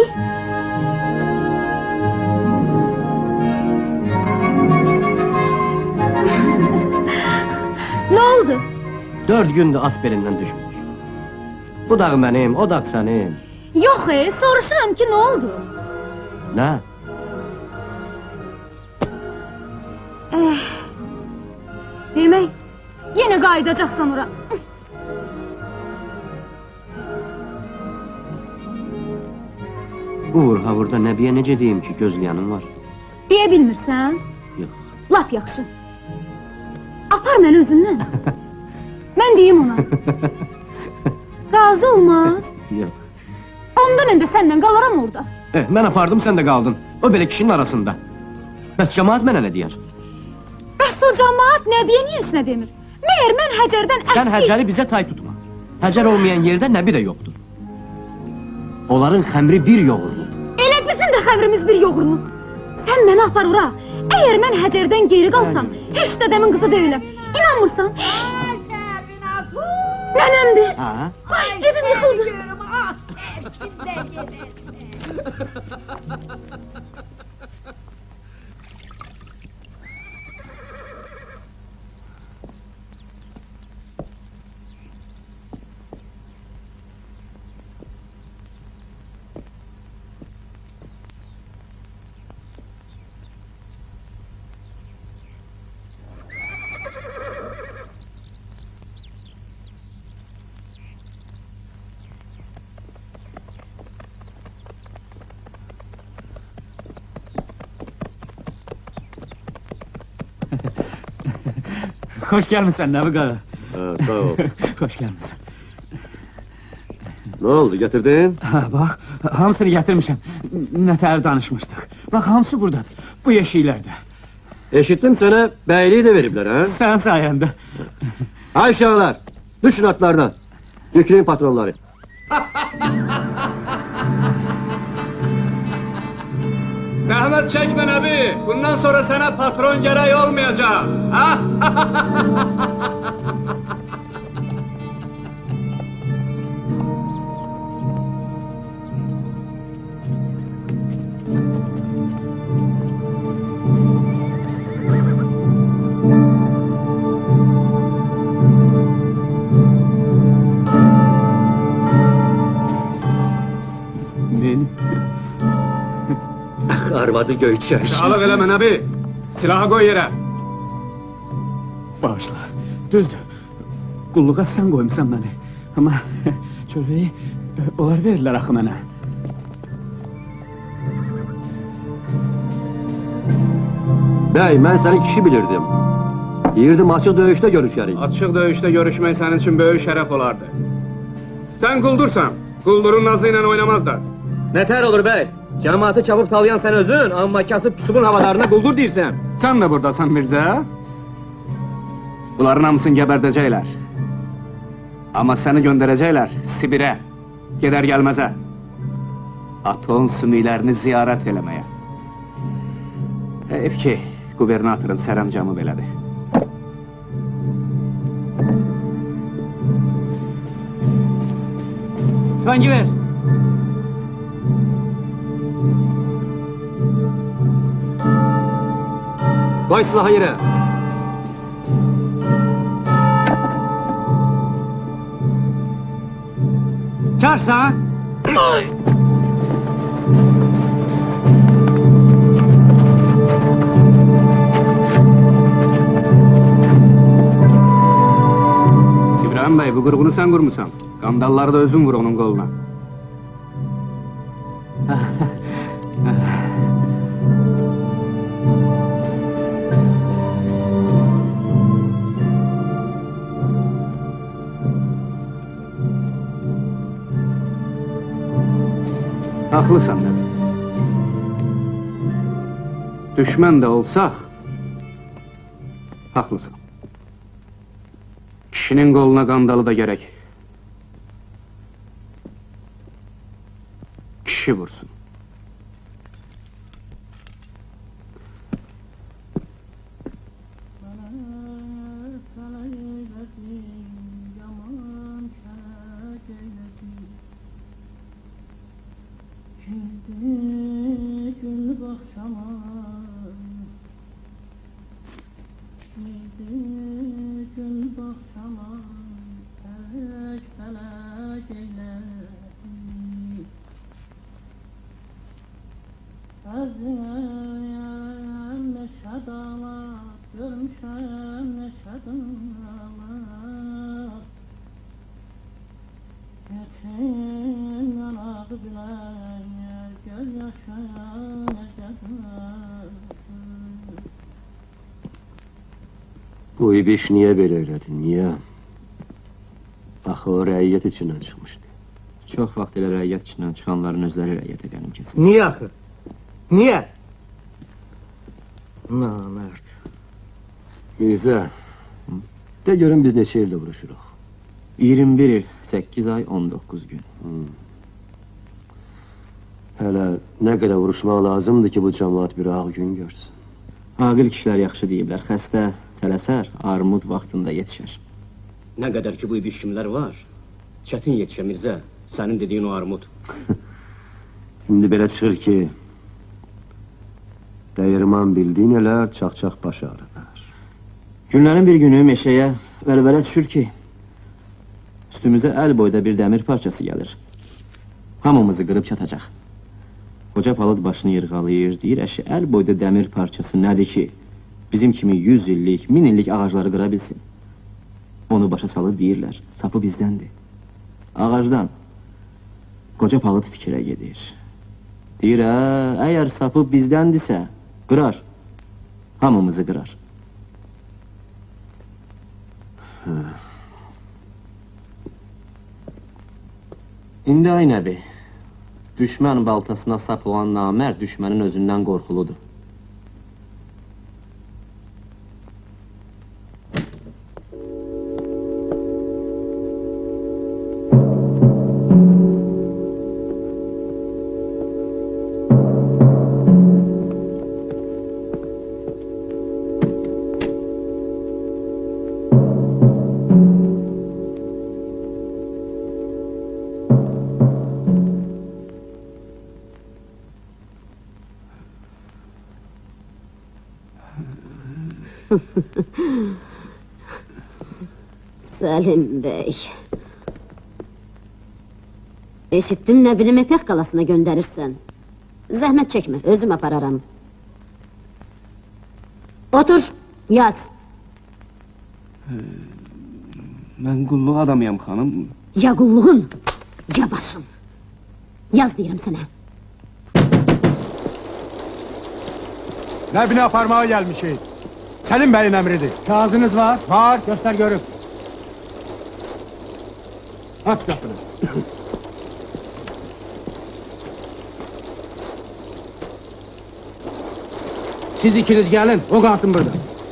Ne oldu? Dört gündür at belindən düşmüş. Bu dağ mənim, o dağ sənin. Yox e, soruşuram ki, ne oldu? Nə? Eh, demək, yenə qayıdacaqsan ora. Uğur, ha burada Nəbiyə necə deyim ki, gözləyənim var? Deyə bilmirsən? Yox. Lap yaxşı. Apar məni özündən. Mən deyim ona. Razı olmaz. Yox. Onda mən də səndən qalaram orada. Eh, mən apardım, sən də qaldın. O belə kişinin arasında. Bəs cəmaat mənə nə deyər? Bəs o cəmaat Nəbiyə niyə heç nə demir? Məyər mən Həcərdən əski... Sən Həcəri bizə tay tutma. Həcər olmayan yerdə Nəbi də yoxdur. Onların xəmri bir yoğurulub. Elə bizim də xəmrimiz bir yoğurulub. Sən məni apar ora. Əgər mən Həcərdən geri qalsam, heç də dəmin qızı deyiləm. İnanmırsan? Nənəmdir. Ay, evim yıxıldı. Hoş gelmişsin Nəbi qağa. Ha, sağ ol. Hoş gelmişsin. Ne oldu, getirdin? Ha, bak, hamısını getirmişim. Nətər danışmışdıq. Bak, hamısı buradadır, bu yeşiklərdə. Eşittim sana, bəyliyi de veriblər, ha? Sen sayende. Hay uşaqlar, düşün atlardan. Yükleyin patronları. Zahmet çekme Nebi. Bundan sonra sana patron gereği olmayacak. Ha? Arvadı Göyçer. Alıp eleme Nebi. Silahı koy yere. Bağışla, düzdür. Qulluğa sən qoymusan məni. Amma çörəyi onlar verirlər axı mənə. Bey, mən səni kişi bilirdim. Deyirdim, açıq döyüşdə görüşərik. Açıq döyüşdə görüşmək sənin için böyük şərəf olardı. Sen kuldursan, kuldurun nazıyla oynamazlar. Nətər olur bey? Cemaatı çabuk talayan sen özün, amma kasıb küsubun havalarına quldur deyirsən. Sen de buradasan Mirzə. Bunların hamısını gəbərdəcəklər. Amma səni göndərəcəklər Sibirə, gedər gəlməzə. Aton sümüklərini ziyarət eləməyə. Heyf ki, qubernatorun sərəncamı belədir. Tüfəngi ver. Qoy silahı yerə. Karsan? İbrahim Bey, bu qurğunu sən qurmusan. Qandalları da özün vur onun qoluna. Haqlısan nəbi. Düşmən də olsaq, haqlısan. Kişinin qoluna qandalı da gərək. Kişi vursun. Bu ibiş niye belə elədin, niyə? Axı o rəiyyət içindən çıxmışdı. Çox vaxt elə rəiyyət içindən çıxanların özləri rəiyyətə qənim kesin. Niyə axı? Niyə? Namərd. Mirzə, de görün biz neçə ildə vuruşuruq? iyirmi bir il, səkkiz ay, on doqquz gün. Hmm. Hələ nə qədər vuruşmaq lazımdır ki, bu cəmaat bir ağ gün görsün. Aqil kişilər yaxşı deyiblər, xəstə tələsər, armud vaxtında yetişər. Nə qədər ki bu ibiş kimlər var, çətin yetişə Mirzə, sənin dediyin o armud. İndi belə çıxır ki, dəyirman bildiyin elə çaq-çaq baş ağrıdar. Günlərin bir günü meşəyə vəlvələ düşür ki, üstümüzə əl boyda bir dəmir parçası gəlir. Hamımızı qırıb çatacaq. Qoca palıd başını yırğalayır, deyir, əşi, əl boyda dəmir parçası nədir ki, bizim kimi yüz illik, min illik ağacları qıra bilsin. Onu başa salır, deyirlər, sapı bizdəndir. Ağacdan. Qoca palıd fikrə gedir. Deyir, hə, əgər sapı bizdəndirsə, qırar. Hamımızı qırar. İndi ay nəbi, düşmən baltasına sap olan namər düşmənin özündən qorxuludur. Səlim bəy. Eşitdim, nə bilim, Etək qalasına göndərirsən. Zəhmət çəkmə, özüm apararam. Otur, yaz. Mən qulluq adamıyam, xanım. Ya qulluğun, ya başın. Yaz deyirəm sənə. Nəbini aparmağa gəlmişik. Səlim bəyin əmridir. Kağızınız var? Var. Göstər görüm. Aç qapını. Siz ikiniz gəlin, o qalsın burada.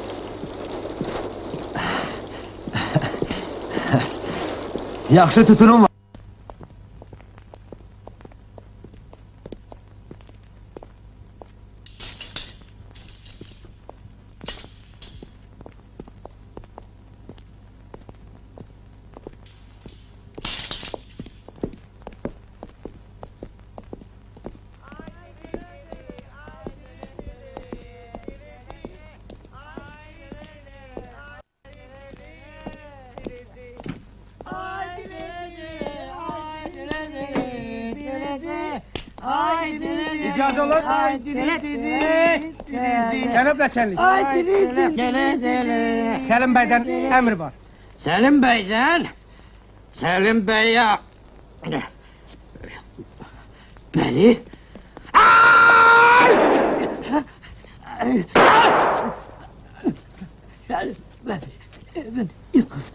Yaxşı tutunum var. İcazə olur. Cənab Nəçənlik. Səlim bəydən əmr var. Səlim bəydən? Səlim bəyə... Bəli? Səlim bəy, evin yıkılsın.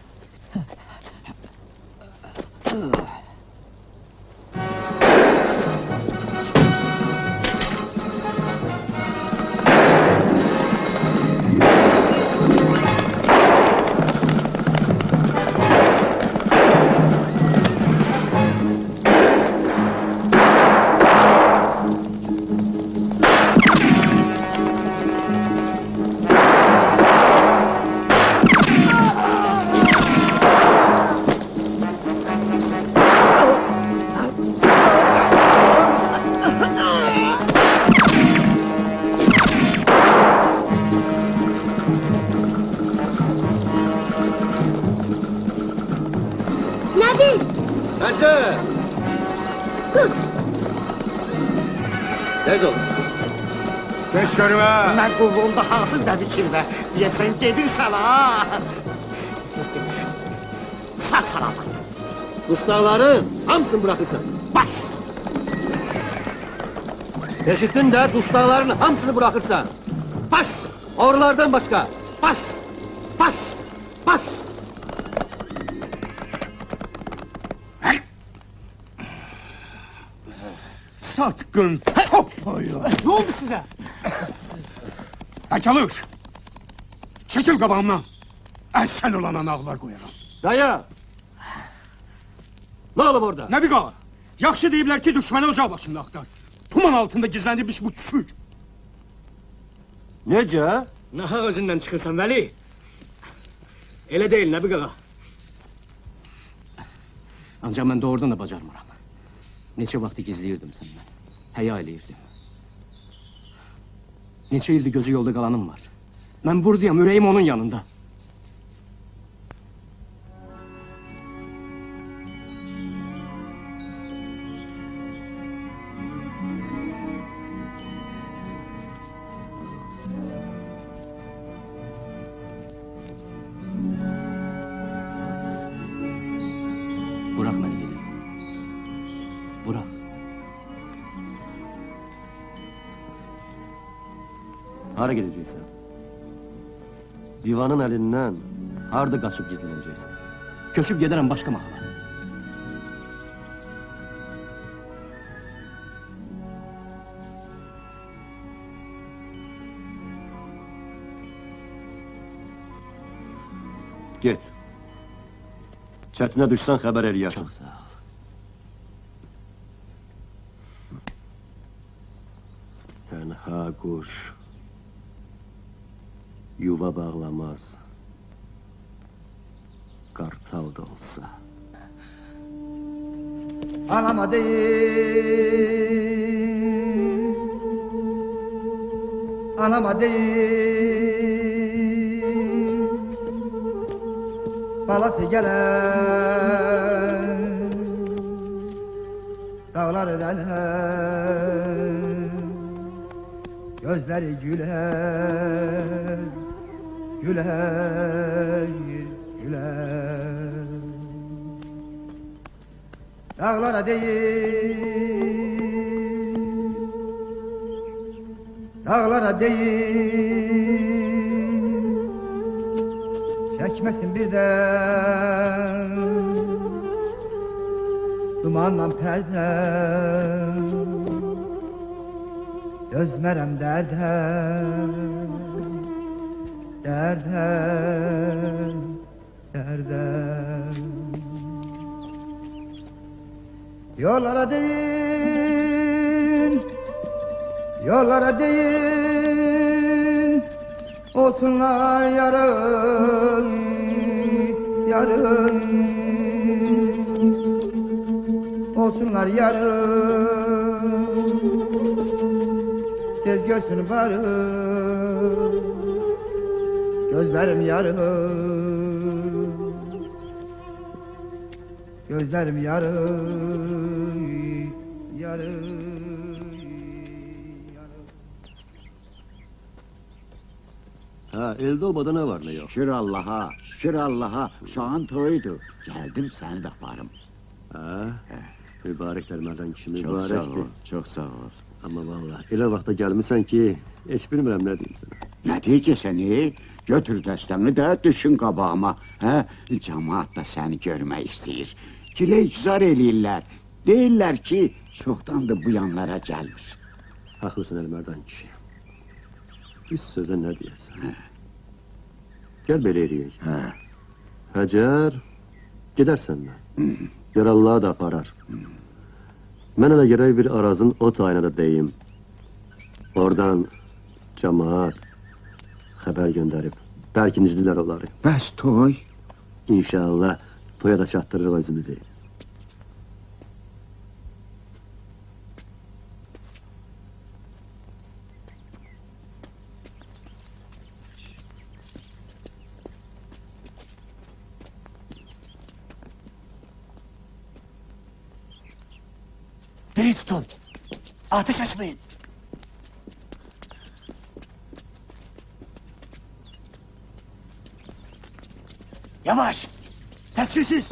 Mən qulluğumda hazır da biçilmə. Deyəsən gedirsən ha. Sağ salamat. Dustaqların hamısını bırakırsan. Baş. Eşittin de dustaqların hamısını bırakırsan. Baş. Oralardan başka. Baş. Baş. Baş. Satqın top boyu. Ne oldu size? Əkalır. Çekil qabağımdan. Əhsən olana nağlar qoyaram. Dayı. Ne olub orada? Nə bir qağa? Yaxşı deyiblər ki, düşməni ocaq başında axtar. Tuman altında gizləndirmiş bu küçük. Necə? Naha özündən çıxırsan Vəli. Elə deyil Nəbi qağa. Ancaq mən doğrudan da bacarmıram. Neçə vaxtı gizləyirdim səndən. Həya eləyirdim. Neçə ildir gözü yolda qalanım var. Mən buradayam, ürəyim onun yanında. Bırak məni gedim. Bırak. Hara gideceksin? Divanın elinden harda kaçıp gizleneceksin? Köçüb gedərəm başqa mahala. Git. Çətinə düşsən xəbər eləyərsən. Çox sağ ol. Tənha quş yuva bağlamaz. Qartal da olsa. Anama değil, anama değil, balası gelen, dağlar denen, gözleri güler, güler, güler. Dağlara değil, dağlara değil, çekmesin birden dumanla perde, dözmerem derde, derde, derde. Yollara değil, yollara değil, olsunlar yarın, yarın, olsunlar yarın, tez görsün varım, gözlerim yarın. Gözlerim yarı, yarı. Ha, elde olmadan ne var ne yok? Şükür Allah'a, şükür Allah'a. Uşağın toyuydu. Geldim seni de aparım. Ha, mübarek dermadan kişi Çok sağ mübarekti. ol, çok sağ ol. Ama vallahi elə vaxta gəlmisən ki, heç bilmirəm nə deyim sənə. Ne diyeceksin? Götür dəstəni də düşün qabağıma. Hə, cemaat da səni görmək istəyir. Kileycizar eləyirlər. Deyirlər ki, çoxdandır bu yanlara gəlmir. Haqlısın Elmerdan kişi. Biz sözə nə deyəsən? Hə. Gəl belə eləyək. Hə. Həcər, gedərsən mən. Yaralığa da aparar. Mən elə gərək bir arazın o tayına da deyim. Oradan cemaat xəbər göndərib. Bəlkə nicdilər onları. Bəs toy? İnşallah toya da çatdırırıq özümüzü. Diri tutun. Ateş açmayın. Yavaş. Sessiz.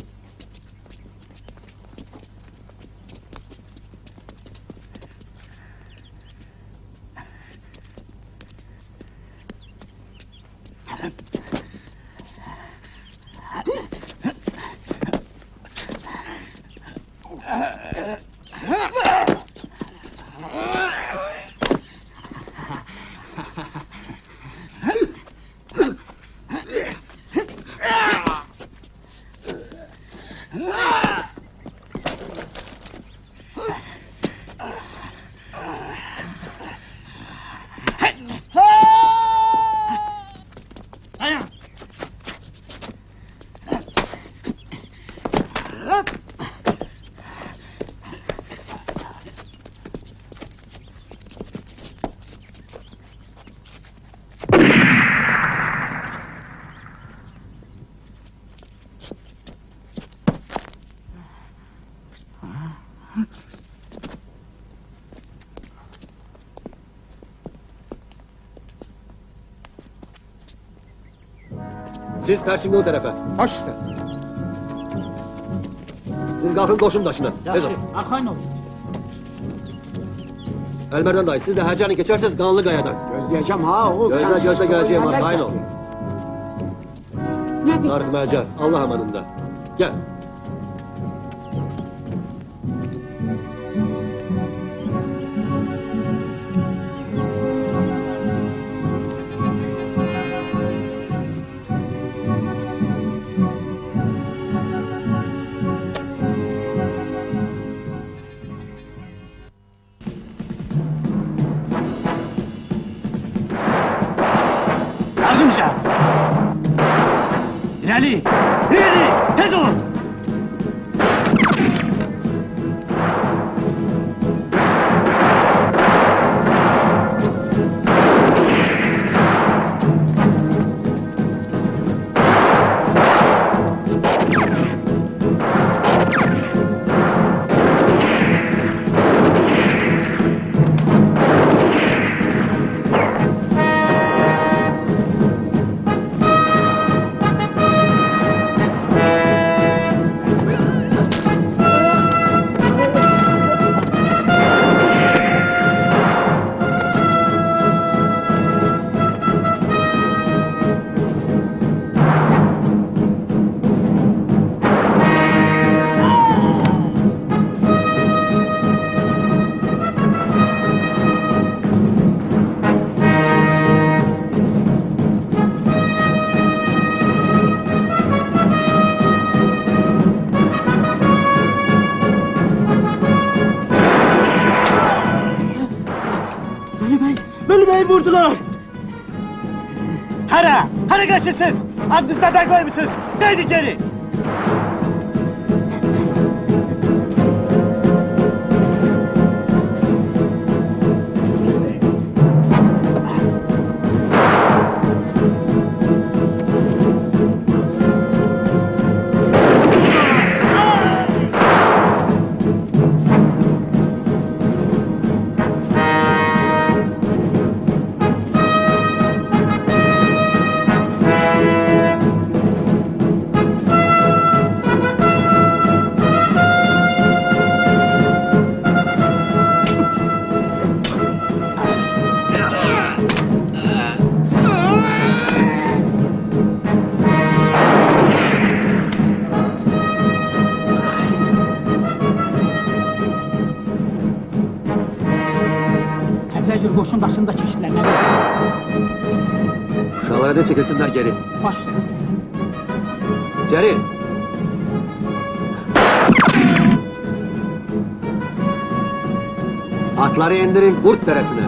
Siz Perçin'de o tarafa. Baş üstə. Siz kalkın koşun daşına. Yaxşı, arxayın ol. Elmerdan dayı, siz de Hacı'nı geçerseniz Kanlı Kaya'dan. Gözleyeceğim ha oğul. Gözle sen gözle siz geleceğim, toyuna arxayın ol. Ne bileyim? Nardım Hacer, Allah amanında. Gel. Yardımca. İleri. İleri. Tez olun. Veli Bey vurdular. Hara, hara kaçırsınız? Adınızda ben koymuşsunuz. Kaydı geri. Hazır qoşun daşında keçdilər. Uşaqlara da çekilsinler geri. Baş üstə. Geri. Atları indirin Kurt Deresi'ne.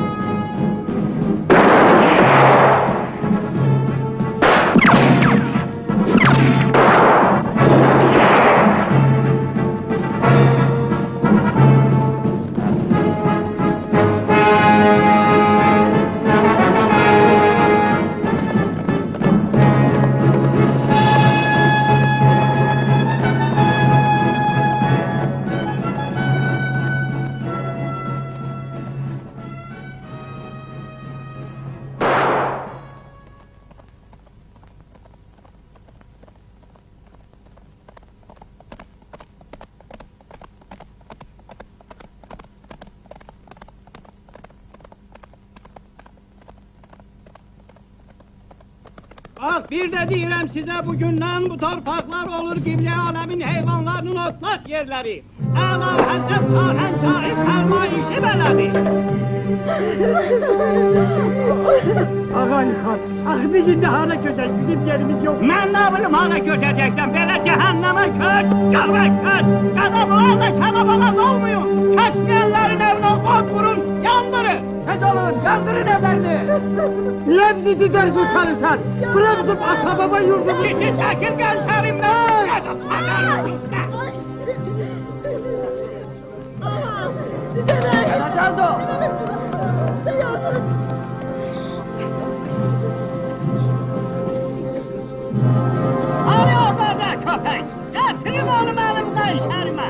Bak bir de deyirəm sizə bugündən bu torpaqlar olur qiblə aləmin heyvanlarının otlaq yerləri. Əla Həzrət Sahən Şahid fərmayişi belədir. Ağa İlxan, axı biz indi hara köçək, bizim yerimiz yox. Mən nə bilim hara köçəcəksən, belə cəhənnəmə köç, qavra köç. Qadabılar da şərabağaz olmuyor. Köçməyənlərin evine od vurun, yandırın. Tez olun, yandırın evlerini. Niye bizi dizersiz sarısan? Bura bizim ata baba yurdumuz. Kişi çekil gençlerimden. Elacardo. Hani orada köpek? Getirin onu elimden şerime.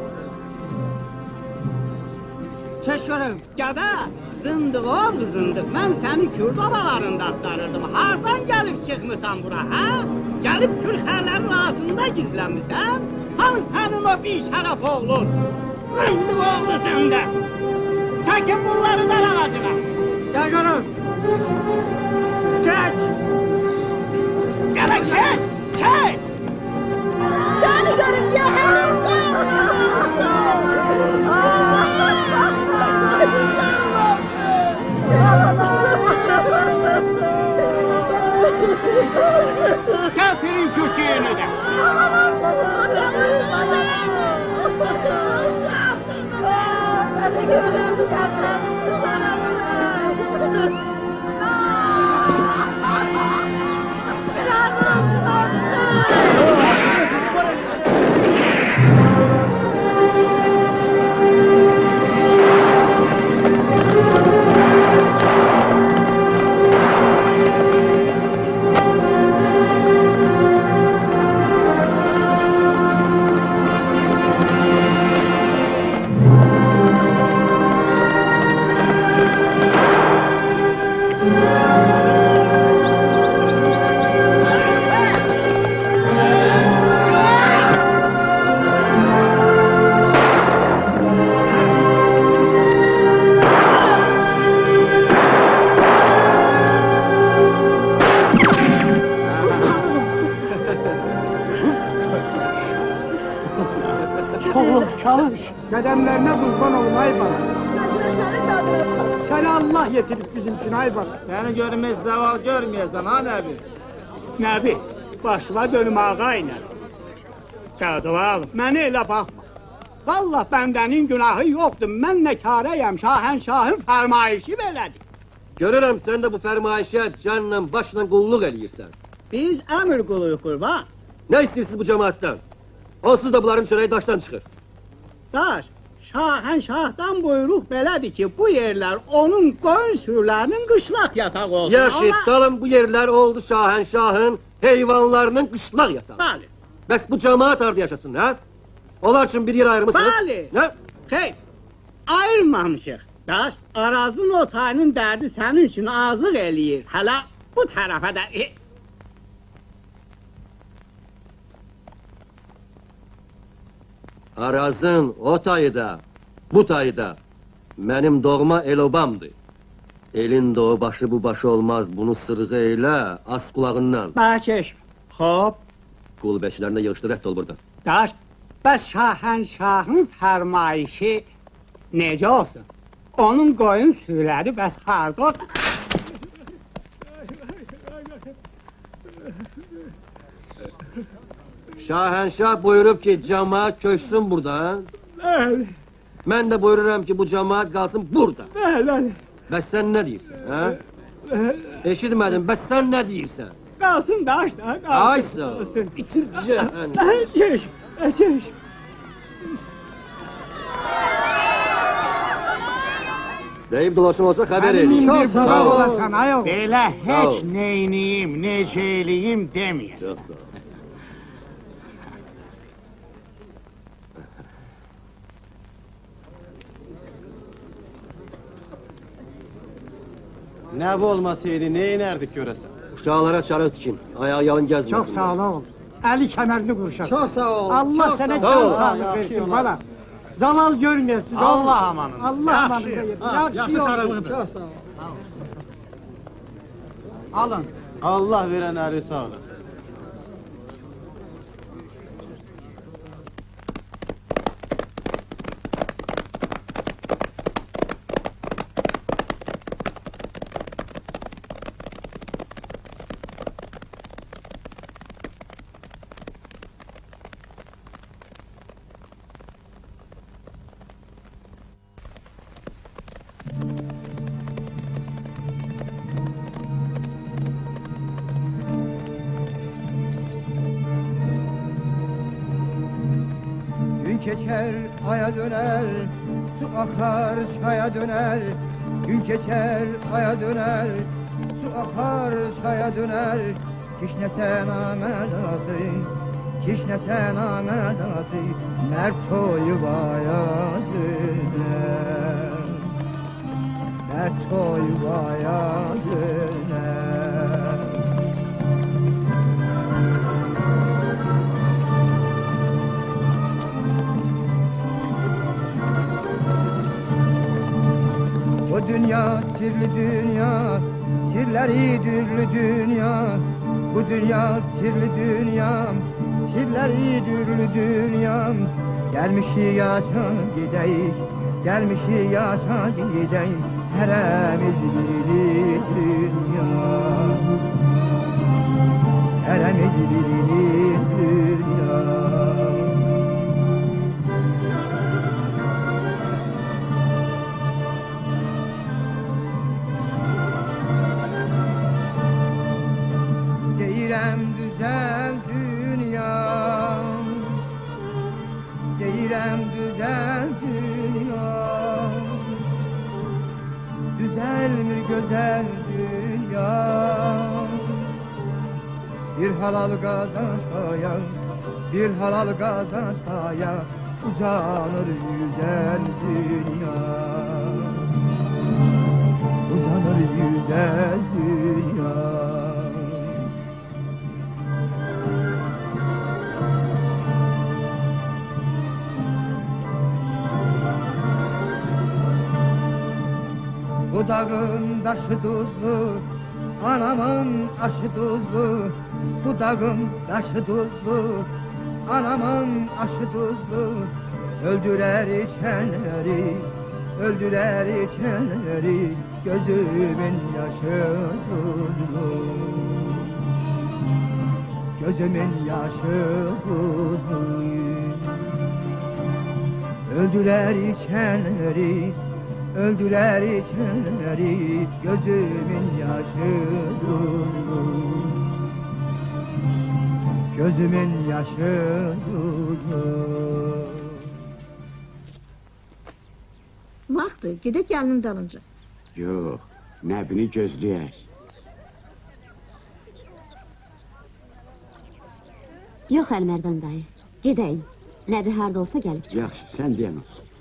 Çeş görüm. Gədə, zındık oğlu zındık, mən səni Kürt obalarında axtarırdım. Hardan gəlib çıxmısan bura, hə? Gəlib Kürxərlərin arasında gizlənmisən? Hanı sənin o bir şərəf oğlun? Zındık oğlu zındık! Çəkin bunları dar ağacına! Gəl görüm! Keç! Gələ keç! Keç! Səni görüm ya hərimdən! Getirin küçüğünü de! Səni görüm kəmrəmsiz anasın! Qırağım Oğlum çalış, qədəmlərinə qurban olum ay bana. Səni Allah yetirib bizim üçün ay bana. Səni görmez zaval görməyəsən ha Nəbi? Nəbi, başıma dönüm ağa ilə. Qadıval, məni elə baxma. Vallah bəndənin günahı yoxdur, mən nəkarəyəm, şahənşahın fərmayişi belədir. Görürəm sən də bu fərmayişə canla başla qulluq eləyirsən. Biz əmr quluyuq qurban. Nə istəyirsiniz bu cəmaatdan? Onsuz da bunların çörəyi daşdan çıxır. Daş, şahənşahdan buyruq belədir ki, bu yerlər onun qoyun sürülərinin qışlaq yatağı olsun. Yaxşı, Ona... dalın bu yerlər oldu şahənşahın heyvanlarının qışlaq yatağı. Bəli. Bəs bu cəmaat harada yaşasın, hə? Onlar üçün bir yer ayırmışsınız. Bəli. Nə? Xeyr, ayırmamışıq. Daş, arazın otayının dərdi sənin üçün azlıq eləyir. Hələ bu tərəfə də... E... Arazın o tayı da, bu tayı da mənim doğma el-obamdır. Elin doğu başı bu başı olmaz, bunu sırğı elə, az qulağından. Bəkeş, xop. Qul bəşilərinə yığışdır, rədd ol buradan. Daş, bəs şahənşahın fərmayişi necə olsun? Onun qoyun sürüləri bəs harda? Şahenşah buyurup ki cemaat köşsün burada. Bəli. Ben de buyururum ki bu cemaat kalsın burada. Bəli. Bəs sen ne diyorsun ha? Eşitmedim, bəs sen ne diyorsun? Qalsın daş da, qalsın. Aysa, bitir cehennem. Çeş, çeş. Deyip dolaşın olsa haber edin. Çok sağ olasın ayol. Belə Sağ ol. heç neyniyim, necə eləyim deməyəsən. Çok sağ ol. Ne bu olmasaydı ne inerdik göresen? Uşağlara çarı tikin. Ayağı yalın gezmesin. Çok sağ ol. Eli kemerini kurşasın. Çok sağ ol. Allah çok sana sağ ol. can Sağ ol. sağlık Yaxşı versin olar. bana. Zaval görmeyesin. Allah amanın. Allah Yaxşı. amanın. Ha, Yaxşı yaxşı olun. sarılıdır. Çok sağ ol. Alın. Allah veren eri sağ olasın. Gün geçer aya döner, su akar çaya döner. Gün geçer aya döner, su akar çaya döner. Kişne sen amedatı, kişne sen amedatı. Mert toyvaya döner, mert toyvaya döner. Bu dünya sirli dünya, sirleri dürlü dünya. Bu dünya sirli dünya, sirleri dürlü dünya. Gelmişi yaşa gideyik, gelmişi yaşa gideyik. Heremiz birli dünya, heremiz birli dünya. Deyirəm düzel dünya, deyirəm düzel dünya. Düzelmir güzel dünya. Bir halal kazançaya, bir halal kazançaya uzanır güzel dünya. Uzanır güzel dünya. Bu dağın taşı tuzlu, anamın aşı tuzlu. Bu dağın taşı tuzlu, anamın aşı tuzlu. Öldürer içenleri, öldürer içenleri. Gözümün yaşı tuzlu, gözümün yaşı tuzlu. Öldürer içenleri, öldürer içenleri. Gözümün yaşı tuzlu, gözümün yaşı tuzlu. Vaxtdır, gedək gəlinim dalınca. Yox, nəbini gözləyək. Yox Əlmərdan dayı. Gedəyim. Nəbi harda olsa gəlib çıxır. Yaxşı, sən deyən olsun.